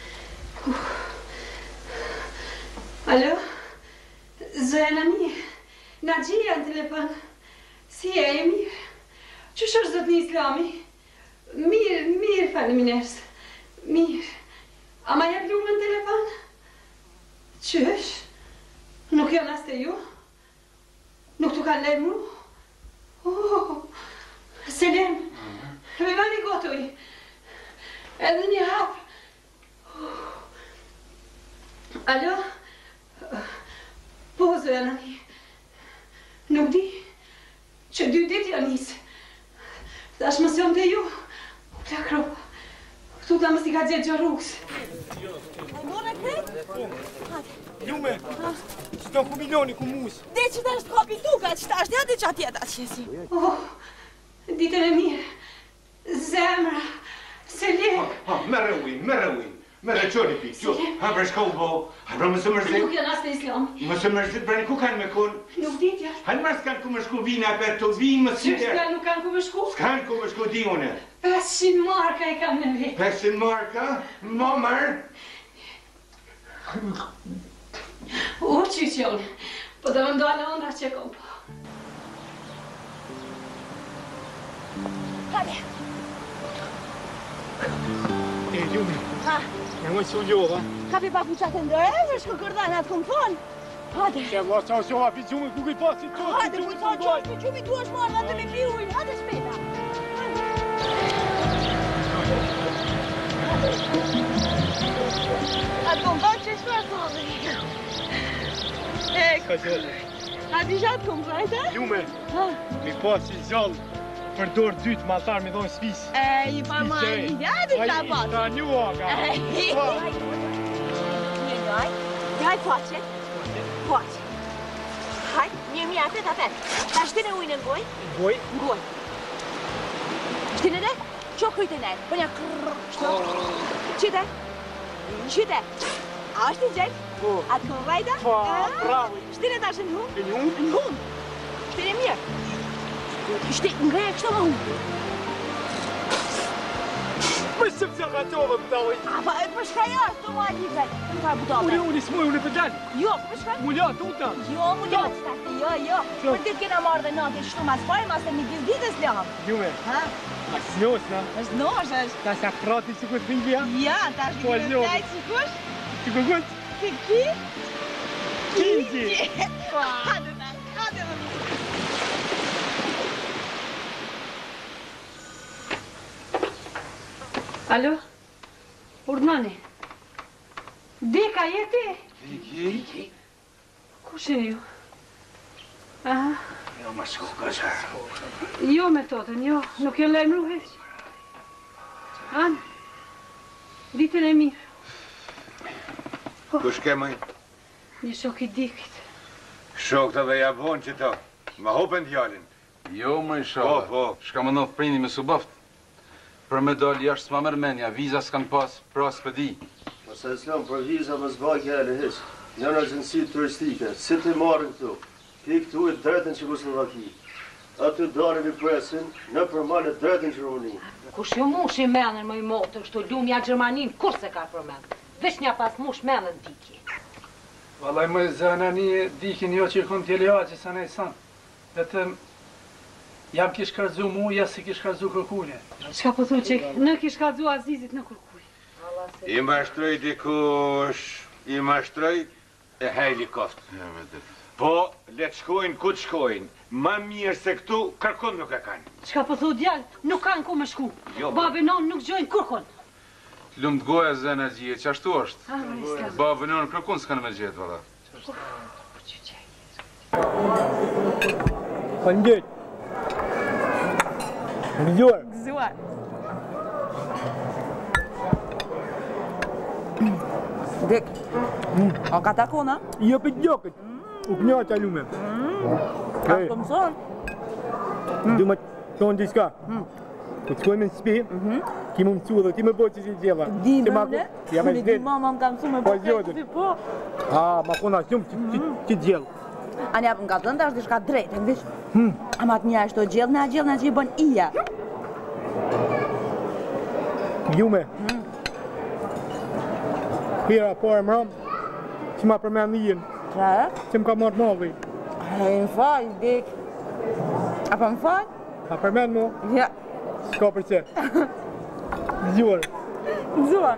Alo? Zëna mi, na gjia në telefon. Si e e mirë? Qësh është zotni Islami? Mirë, mirë, faleminderit. Mirë. A ma jep lume në telefon? Qësh? Nuk janë as te ju? Nuk tu kanë lejnë mu? Oh, Selim, me vani gotuj. Edhe një hap. Alo? Po, zëna mi. Nuk di që dy dit janë njësë. Tash më sion të ju. U pla kropa. Këtu ta më si ka gjetë gjarrukës. A i mora krejt? Lume, s'do ku milioni ku musë. Dhe që të është kapi tuka, që të është dhe që atjeta që si. Oh, ditën e mirë. Zemra. Selim. Ha, merre ujnë, merre ujnë. Merre qoni pi, qo. Ha, bre shkollë bo. Ha, bre më së mërzit. Nuk janë as të Islam. Më së mërzit, bre, ku kanë me kun? Nuk ditja. Hanë mërë s'kanë ku më shku vina për të vinë më si Qështë ka nuk kanë ku më shku? S'kanë ku më shku di une. pesëqind marka i kam në vetë. pesëqind marka? Ma mërë? U, qyqon. Po të më ndonë onda që kom po. Hajde. E, Lume. Ha? Në më që ljova. Kapi pa ku qatë ndërë, më shku kërdana atë këmë thonë. Hajde. Që vla qa shova pi gjumë, ku këj pasi të qo, Hajde, ku ta qo, pi gjumi tu është marrë, dhe me pi ujnë. Hajde shpeta. Atë këmë bëtë që shtu e thonë. E, Ska gjallë. a di gjatë këmë zajtë? Lume, mi pasi gjallë, për dorë dytë maltar me dojnë sfis. E, i pa ma një, hajde qa patë. Ta një oga. Një njoj, jaj faqe, faqe. Hajde, një mi atë të atë. Ta shtine ujnë në goj? Goj? Në goj. Shtine dhe? Qo kryte në, për një krrrr, shto? Qite? Qite? A është i gjelë? Po. Atë këmë rajta? Po, bravo. Shtine ta është në humë? E një humë? Në humë. Shtine mirë. Shtine, ngreje kështë më humë. Më shëmë që ka qove për davoj. A, pa, për shka jash, të mua një vetë. Në farë budove. Ule, ule, s'moj, ule për gjallë. Jo, për shka? Mullat, uta. Jo, mullat, shtate, jo, jo. Për ditë kena marrë dhe natë, shtu mas pare, mas të një gjithë ditës lëhëm. Jume, Ha? a s'njosh, na? është nosh, është. Ta sa prati që këtë bingja? Ja, ta është Po, një jo. vëllaj që kush? Që këgët? Ki ki? Kingi. Po, hajde, ta, hajde, më. Alo? Urnani? Dika jeti? Diki? Kush e ju? Aha. Jo, më shku kësa. Jo me totën, jo. Nuk janë lajmëru heq. Anë? Ditën e mirë. Kush ke mëj? Një shok i dikit. Shok të dhe jabon që to. Ma hopen djallin. Jo, më i Po, shala. po. Shka më nëthë prindi me subaft. Për me dalë jashtë s'ma mërmenja, viza s'kan pas, pra s'pëdi. Po se s'lëm për viza më zbaj kjale hiq. Janë agjensi turistike, si të marrën këtu. Ki këtu e drejtën që Kuslovaki. Aty darin i presin, në përmanë drejtën që Rumëni. Kush ju mush i menën më i motë, kështu lumja Gjermanin, kur se ka përmen? Vesh një pas mush menën diki. Valaj më zënani dikin jo që i kon tjele që sa ne i sanë. Vetëm jam kish karzu mu, ja si kish karzu kërkune. Shka po thunë që në kish karzu Azizit në kërkuj. I mashtroj dikush, i mashtroj e hejli koftë. Ja, vedet. Po, letë shkojnë ku të shkojnë. Ma mirë se këtu, kërkon nuk e kanë. Shka po thunë djallë, nuk kanë ku më shku. Jo, Babe non nuk gjojnë kërkon. Lumë të goja zënë e gjithë, që ashtu është. Ah, islam. Babë në në kërkun s'kanë me gjithë, valla. Faleminderit. Gëzuar. Gëzuar. Dek, a ka takona? Jo për gjokët. U knaqja lume. Ka të mëson? Du më thonë diçka. Po të shkojmë në shtëpi, ki më mësu dhe ti më bëjë që si gjella. Di më ne? Ja me Di zhvetë. mama më ka mësu me Po bëjë zjodën. si po. A, ma kona shumë që gjellë. Anja më ka dhënë tash diçka drejtë, ndish? Ama të një ashtu gjellë, na gjellë na që i bën ija. Jume. Hira parë më ramë, që ma përmen lijen. Qa? Që më ka marrë malli. E më faj, dik. Apo më faj? A përmen mu? Ja. S'ka për që. Gëzuar. Gëzuar.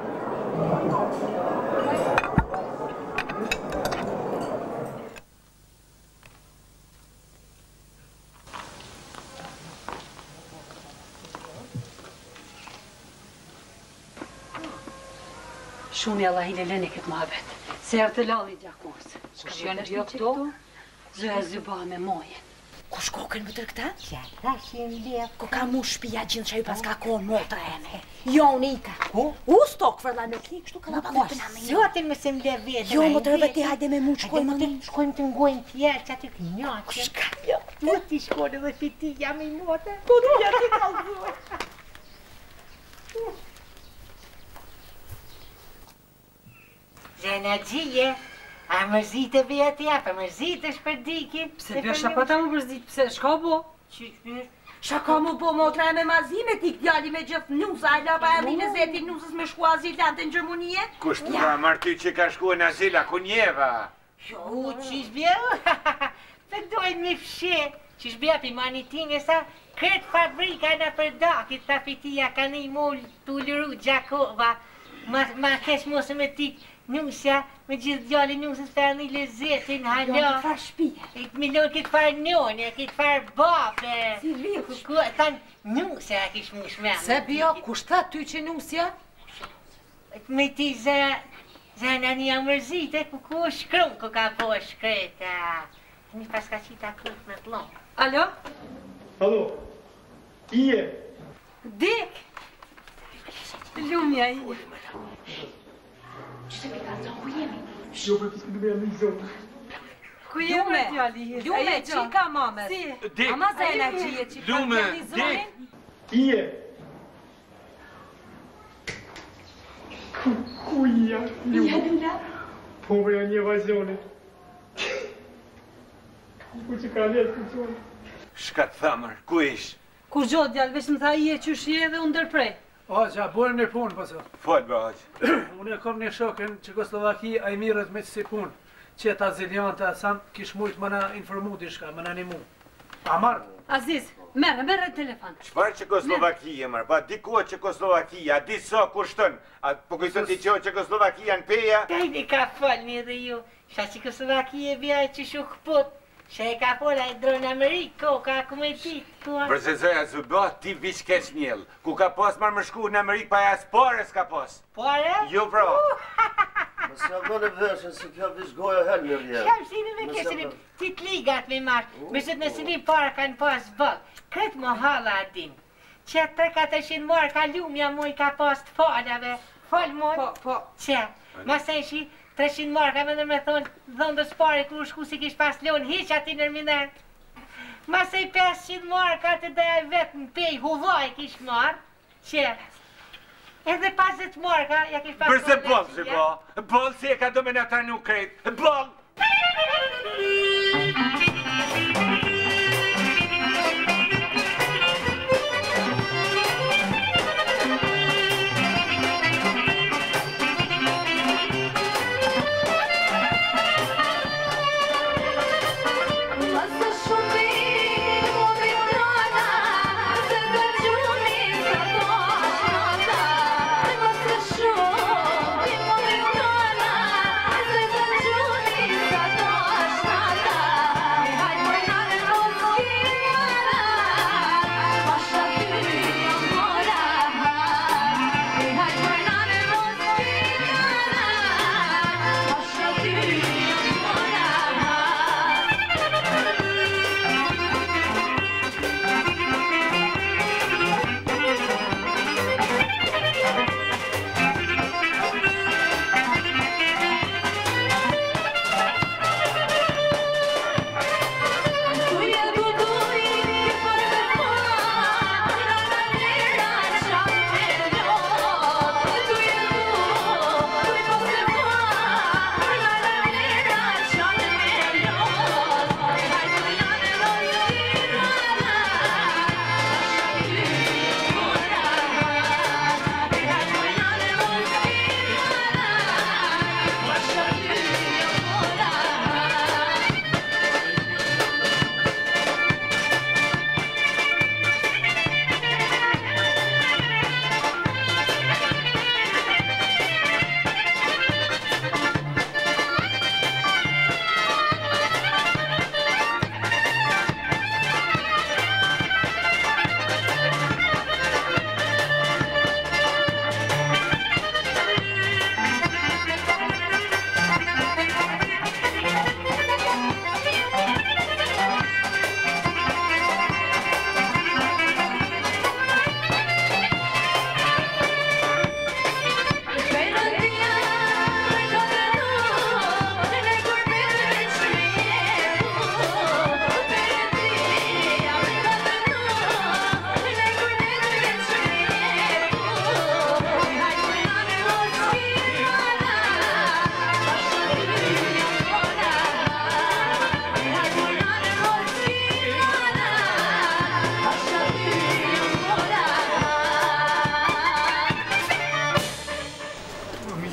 Shumë Allah i leleni këtë muhabet. Se erë të lalli gjakonës. Shkëshjën bjo këto, zë e zyba me mojen. Ku shkokën më tërë këta? Ja, tashin lep. Ku ka mu shpia gjithë që ju pas ka konë motra e me. Jo, në ika. U stok fërla në klik, shtu ka la balet për në me një. Zotin me se mle vete. Jo, më tërë veti, hajde me mu shkojmë në një. Shkojmë të ngojnë tjerë që aty kënjaqë. Ku shka jo? Tu ti shkojnë dhe fiti jam i motë. Ku të një ti kalzoj. Zena gjije, a mërzit e vete, a për mërzit është për dikin. Pse për shaka ta më mërzit, pse shka bo? Shaka mu bo motra e me mazime ti këtjali me gjithë nusa, a la pa e rrinë zeti nusës me shku azilante në Gjermanie? Kusht të ka marrë ty që ka shku në azila, ku njeva? U, qish bje? Të dojnë me fshe, qish bje për manitine sa këtë fabrika në përdakit, ta fitia ka një mullë të ullëru Gjakova, ma kesh mosë me tik nusja, me gjithë djali nusës për një lezetin, halo. Jo, këtë farë shpia. Me lonë këtë farë njone, këtë farë bape. Si rrësh. Tanë nusja kish mu shmenë. Se bjo, kushta ty që nusja? Me ti zëna një amërzite, ku ku shkrum, ku ka po shkreta. Mi pas ka qita kërët me plonë. Alo? Alo? Ije? Dik? Lumja ije. Qëse mi ka zonë, ku jemi? Jo, për fisë këtë me në zonë. Ku jemi tjali? Lume, qika mamet. Si? Dik. Ama zena gjije, qika Lume, tjali zonin? Ije? Ku ija? Ija, Lula? Po vëja një vazhjoni. Ku që ka letë këtë zonë? Shka të thamër, ku ish? Kur gjotë djallë, veç më tha ije qëshje dhe unë dërprej. O, që a bojnë një punë, pëso. Fol, bro, haqë. Unë e kom një shokën Qekoslovaki, a i mirët me që si punë. Që ta ziljantë, sa kish mujtë më na informu t'i më na një mu. A marë? Aziz, merë, merë në telefon. Qëfar Qekoslovakia, mërë? Pa di ko Qekoslovakia, di so kushtën. A po kujtën ti që Qekoslovakia në peja? Kajni ka folni edhe ju, shka Qekoslovakia bja që shuk pot. Shë e ka fola e dronë Amerikë, ko ka ku me ti, ku a... Përse zoja zubo, ti vish kesh njëllë. Ku ka pos marrë më shku në Amerikë, pa jas pare s'ka pos. Pare? Jo, bro. Më sa vënë veshën, se kjo vish goja hel një rjerë. Sham shini me kesinim, ti t'ligat me marë, me sët në sinim para kanë pas bëllë. Kretë më hala adin. Që të katërshin marë ka lumja mu i ka pas të falave. Fal moj? Po, po. Që, ma se shi, treshin marka me në me thonë, dhëndës pare kur shku si kish pas lonë, hiq ati nërminer. Ma se i pesëqind marka të dhe vetë në pej, huvaj kish marë, që edhe pasët marka, ja kish pas lonë. Përse bollë, që bo? Bollë si e ka do me në trajnu krejtë. Bollë! Thank you.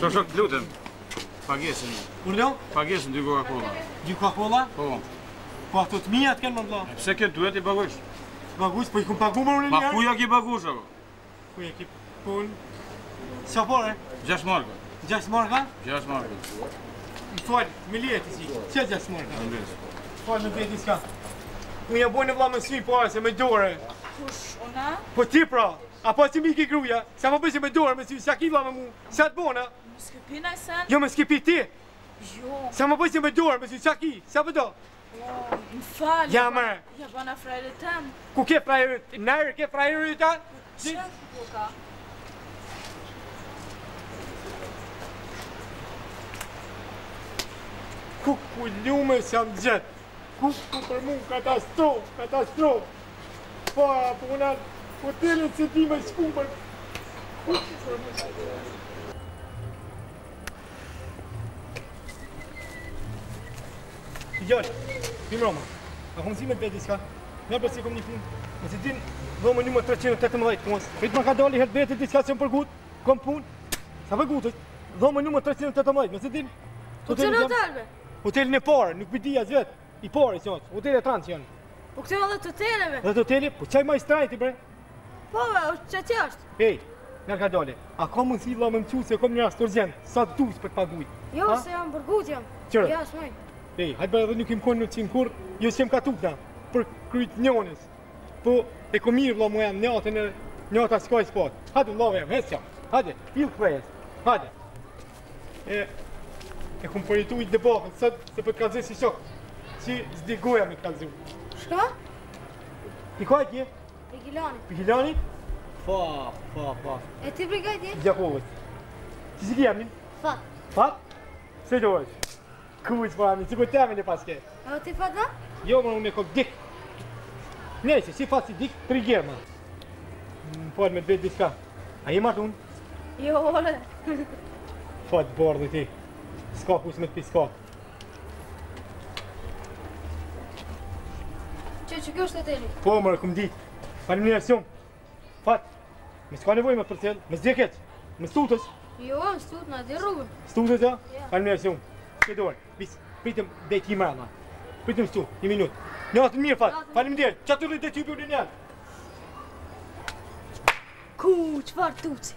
shok të lutem. Pagesën. Urdo? Pagesën dy Coca-Cola. Dy Coca-Cola? Po. Po ato të mia të kenë më vlla. Pse ke duhet i paguash? Paguash, po i kum pagu më unë. Ma ku ja ke paguash apo? Ku ja ke pun? Sa pore? gjashtë marka. gjashtë marka? gjashtë marka. Më fal, me lehtë si. Çe gjashtë marka? Faleminderit. Fal në vetë diçka. Unë ja bojnë vlla më sy po se me dorë. Kush, una? Po ti pra, apo si mi ke gruaja? Sa më bëj me dorë me sy, sa ki vlla me mu? Sa të bona? Më skipi na sen? Jo më skipi ti. Jo. Sa më bëj me dorë me sy, sa ki? Sa po do? Më fal. Ja më. Ja bana frajë tem. Ku ke frajë? Nër ke frajë ta? Çe ku ka? Ku ku lume sa më gjet. Ku ku për mu katastrofë, katastrofë. Po, po una hotelet se ti më skumpër. Ku për mu. Gjallë, bim Roma, a kom si me të diska? Nga për si kom një punë. Nëse din, dhome një më treqind e tetëmbëdhjetë punës. Vetë më ka dali herë vetë diska që më përgut, kom punë. Sa për gutës, dhome një më treqind e tetëmbëdhjetë. Nëse din, Po këtë në hotelve? Hotelin e parë, nuk për dija zvetë. I parë, që janë, hotel e tranë që janë. Po këtë edhe të hoteleve? Dhe të hoteli, po qaj ma i strajti, bre? Po, be, që që është? Ej, nga ka dali, a ka mundësi la më më qu se kom një rast urgjent, sa të dus për të paguit? Jo, se jam përgut jam. Qërë? Ja, shmoj. Ej, hajtë bërë edhe nuk im konë në qimë kur, jo që jem ka tukna, për kryt njonës. Po, e ko mirë vla mu jam njatën e njata s'kaj s'pat. Hajde, vla jam, hes jam, hajde, il kvejes, hajde. E, e kom përjetu i debakën, sët, se për të kalëzë si shok, që zdi goja me të kalëzë. Shka? I kaj tje? Vigilani. Vigilani? Fa, fa, fa. E ti brigadi? Gjakovës. Që si ki jamin? Fat. Fat? Se do është? Kuq, po amin, si ku temin e paske. E o ti fat da? Jo, më unë e kom dik. Nese, si fat si dik, tri gjerma. Më fat me të vetë diska. A je martë unë? Jo, ole. Fat bordë ti. Ska kus me të piska. Që që kjo është hoteli? Po, mërë, kum ditë. Faleminderit shumë. Fat, me s'ka nevoj me përcel, me s'djekeq, me stutës. Jo, në stut, në di rrugën. Stutës, ja? Ja. Faleminderit shumë. Ke dorë, bis, pritëm dhe ti mrama. Pritëm shtu, një minutë. Natën mirë, Fat, faleminderit. Qatë rritë dhe ty për një njërë. Ku, qëfar tuci?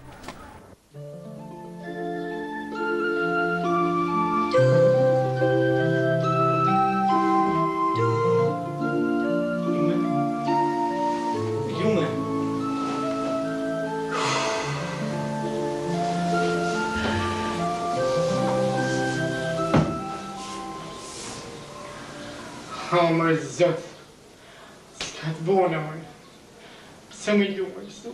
Jume. O, mërë zëtë, s'ka të bona, mërë. Pse me ljumë, kështu?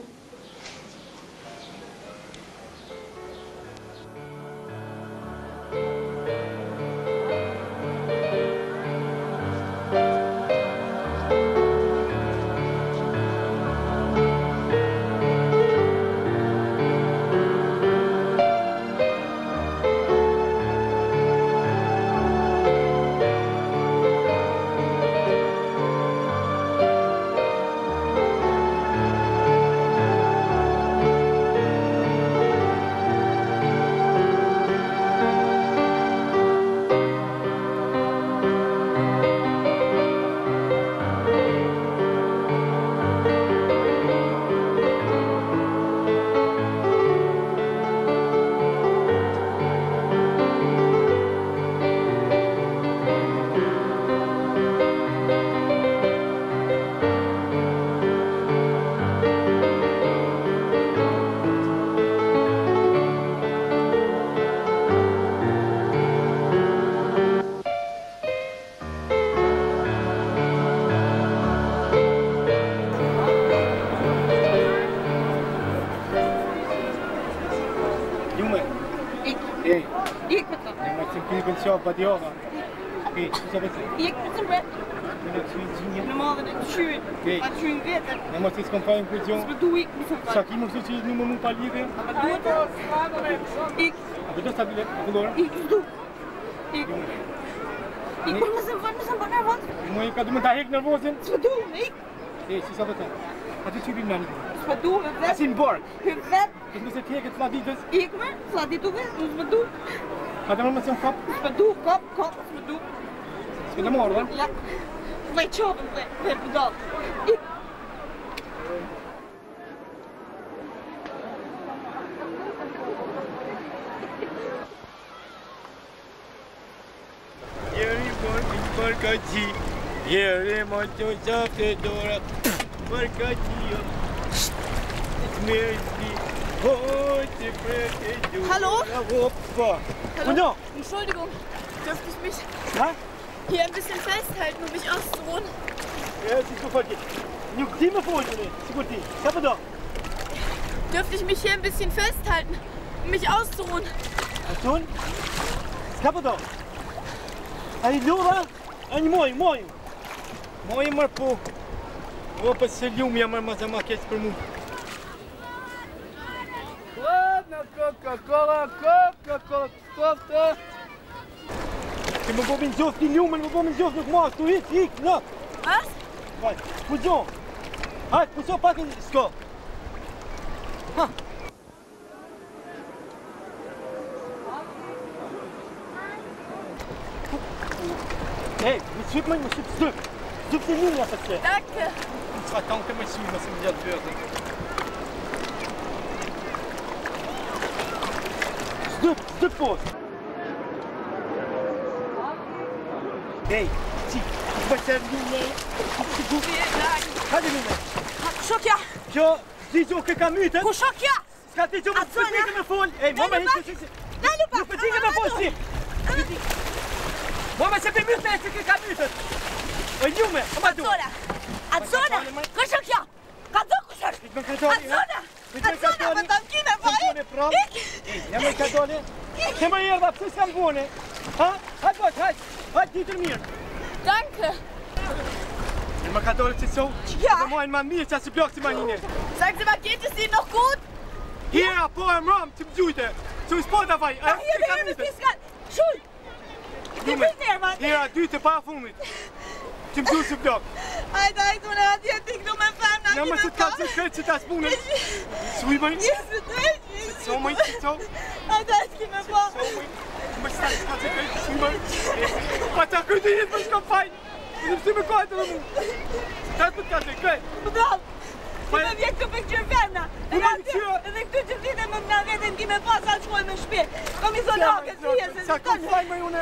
But yoga. Okay, så vet du. Ik moet hem weg. Normaal dat ik schuur. Maar schuur weten. Ja, maar het is gewoon goed jong. Dat bedoel ik niet van. Zak iemand zo zien noemen moet palieren. Maar doe het. Ik. Maar dat staat weer verloren. Ik doe. Ik. Ik moet me zijn van zijn van naar wat. Moet je kan doen met dat hek nervoos in. Wat doe ik? Eh, si sabata. Wat is jullie nou? s'pa du, hë vet. Asin borg. Hë vet. Këtë mëse t'heket fladitës. Ikme, fladitu vet, nuk s'pa du. Ata më mëse më kap. S'pa du, kap, kap, s'pa du. S'ka të morë, dhe? Ja. Vaj qopën, vaj, vaj pedal. Ik. Jeri borg, barkaci. Jeri ma të qafte dora. Barkaci, jo. Merci. Oh, die Brücke, du. Hallo? Hoppa. Hallo? Entschuldigung, dürfte ich mich Ja? hier ein bisschen festhalten, um mich auszuruhen? Ja, es ist sofort. Nu, die mir vor, ne? Siguti. Kappa da. Dürfte ich mich hier ein bisschen festhalten, um mich auszuruhen? Atun? Kappa da. Ai lura? Ai moj, moj. Moj më po. Opa se ljumja më më zama keq për mua. Ладно, Coca-Cola, Coca-Cola, Coca. Ti më bëbin gjoft një ljumën, më bëbin gjoft nuk mas, tu ik, ik, në. Was? Vaj, puzo. Hajt, puzo pak në s'ka. Ha. Hey, më syp më, më syp s'dyp. S'dyp të ljumja të të. Danke. Më s'fa tanë të më syp, më se më gjatë vërë. S'dyp, s'dyp post. Hey, si, të bërë ljumja. Hajde ljumja. Shokja. Kjo, s'di gjo ke ka mytën. Ku shokja? S'ka ti gjo më të pëtike me fol. Ej, mama hitë që si. Dalu pak. Nuk pëtike me fol si. Mama se për mytën e që ke ka mytën. Oj, ljume, ama du. Azzona. Azzona. Ku shokja? Ka do ku shok? Këtë më kadoli. Azzona. Azzona, më të mkine pa e. Ik. Jam e kadoli. Ke më jërda, pëse s'kam bone. Ha? Hajt, hajt, hajt. Hajt, ditër mirë. Danke. Wenn man Katholisch ist so, ja. Dann wollen wir mir, dass sie bloß immer hinein. Sagen Sie mal, geht es Ihnen noch gut? Hier, po im Raum, zum Jude, zum Spotify. Ach, hier, wir haben das bisschen. Schuld. Ich bin der Mann. Hier, Düte, Parfum. Zum Jude, Block. Alter, ich bin der Mann, ich nur mein Fan. Na, mas você tá desfeito, das Buhnen. Sui, mãe. Isso, dois. So, mãe, so. Alter, ich bin mein Fan. Mas tá desfeito, sui, mãe. Mas tá com isso, mas com pai. Não se me conta, não. Tá tudo desfeito. Bravo. Më vjen këtu për këtë verna. Edhe këtu që vite më na vetën ti me pas sa shkoj me shtëpi. Kam i zonë hakë, si e se. Sa ku faj më unë.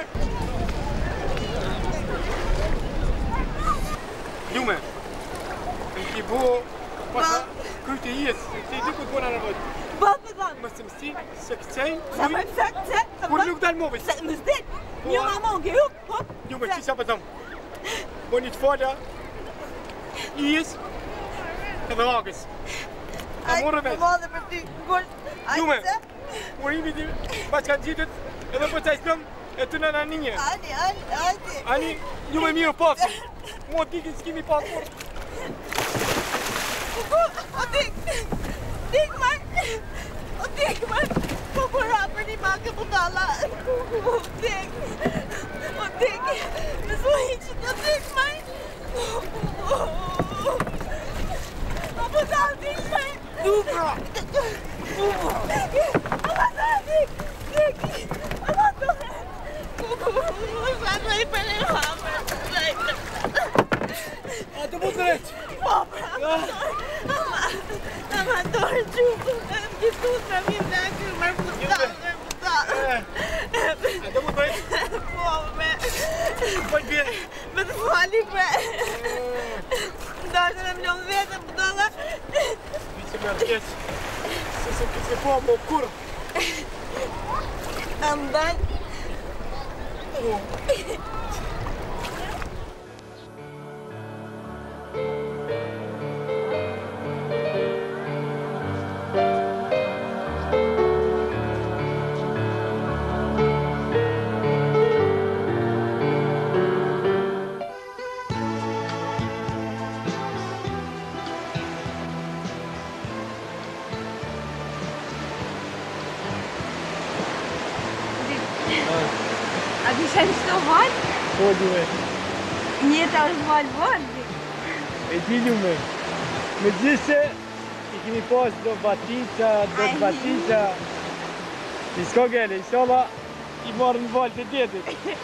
Ljume. Ti bo pas këtë jes, ti di ku të bona në vot. Po të thon. Mos të msti, se këcej. Sa më fak, se. Kur nuk dal movi. Se më zdet. Një mamon që hop, hop. Ljume, ti sa patam. Boni të fola. Jes. Të vëllakës. Ta morë vesh. Ai, po dhe për ti. Gol. Ljume. Morimi ti pas kanë gjitët, edhe po taj stëm e të në naninje. Ani, ani, ani. Ani, ljume mirë pafë. Mo dikin s'kimi pa kur. O dik. Dik man. O dik man. Po kura për një makë budalla. O dik. O dik. Më zoj që të dik man. O budall dik man. Dubra. Amazonas, dik. Dik. Amazonas. Ushadaj për një hapë. A të bu të reqë. Po, bravo. Ama, ama dorë gjupë. Më gjithut me mi mdakë, më budall, më budall. A të bu të reqë. Po, me. Po gjë. Me të fali, me. Ndashtë me mlon vetë, budalla. Vice me rëgjeqë. Se se këtë po më kurë. Andaj. A ti shenë qëto valë? Po, ljume. Njeta është valë valë. E ti ljume. Me gjithse, i kemi pas do batica, do batica. I s'ka gale, inshallah i marrë në valë të detit.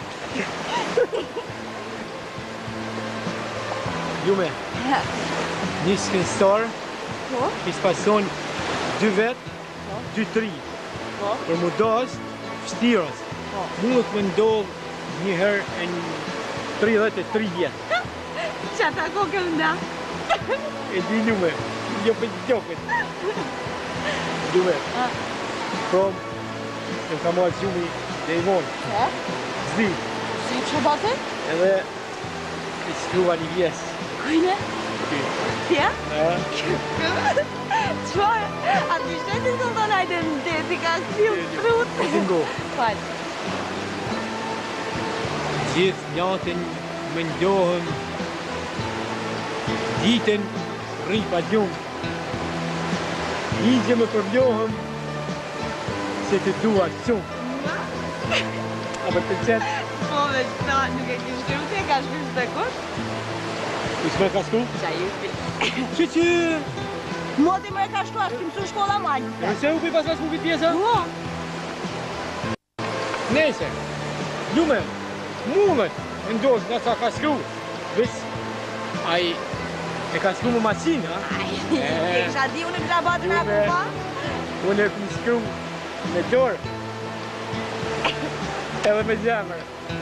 Jume, një skenstar, kis pason dy vet, dy tri. Për mu das, fështirës. Mund më ndodh një herë e një tridhjetë e tri vjetë. Qa ta kokë nda? E di Jume, jo për gjokët. Jume, prom, në ka marrë gjumi dhe i vonë. Zdi. Se që bate? Edhe i shkruva një vjesë. Kujne? Ty. Tja? Ja. Qoj, atë një shtetin të të najde në deti ka s'pil trut. Zingo. Falë. Gjithë njatën më ndohëm, ditën rripa gjumë. Igje më përbjohëm, se të dua shumë. A për të qenë? Po me qëta, nuk e kishë shkru të e ka shkru së të kush? Usë me ka shkru? Qa ju pi. Që që? Moti më e ka shkru, ashtë këmësu shkolla malë. Nëse u pi pas pas mu këtë pjesa? Po. Nese, Jume, mungët, ndosh nga sa ka shkru. Vis, ai e ka shkru më masinë, ha? Aj, e kisha di unë kisha batë me apu pa? Unë e këmë shkru me dorë. Edhe me zemër.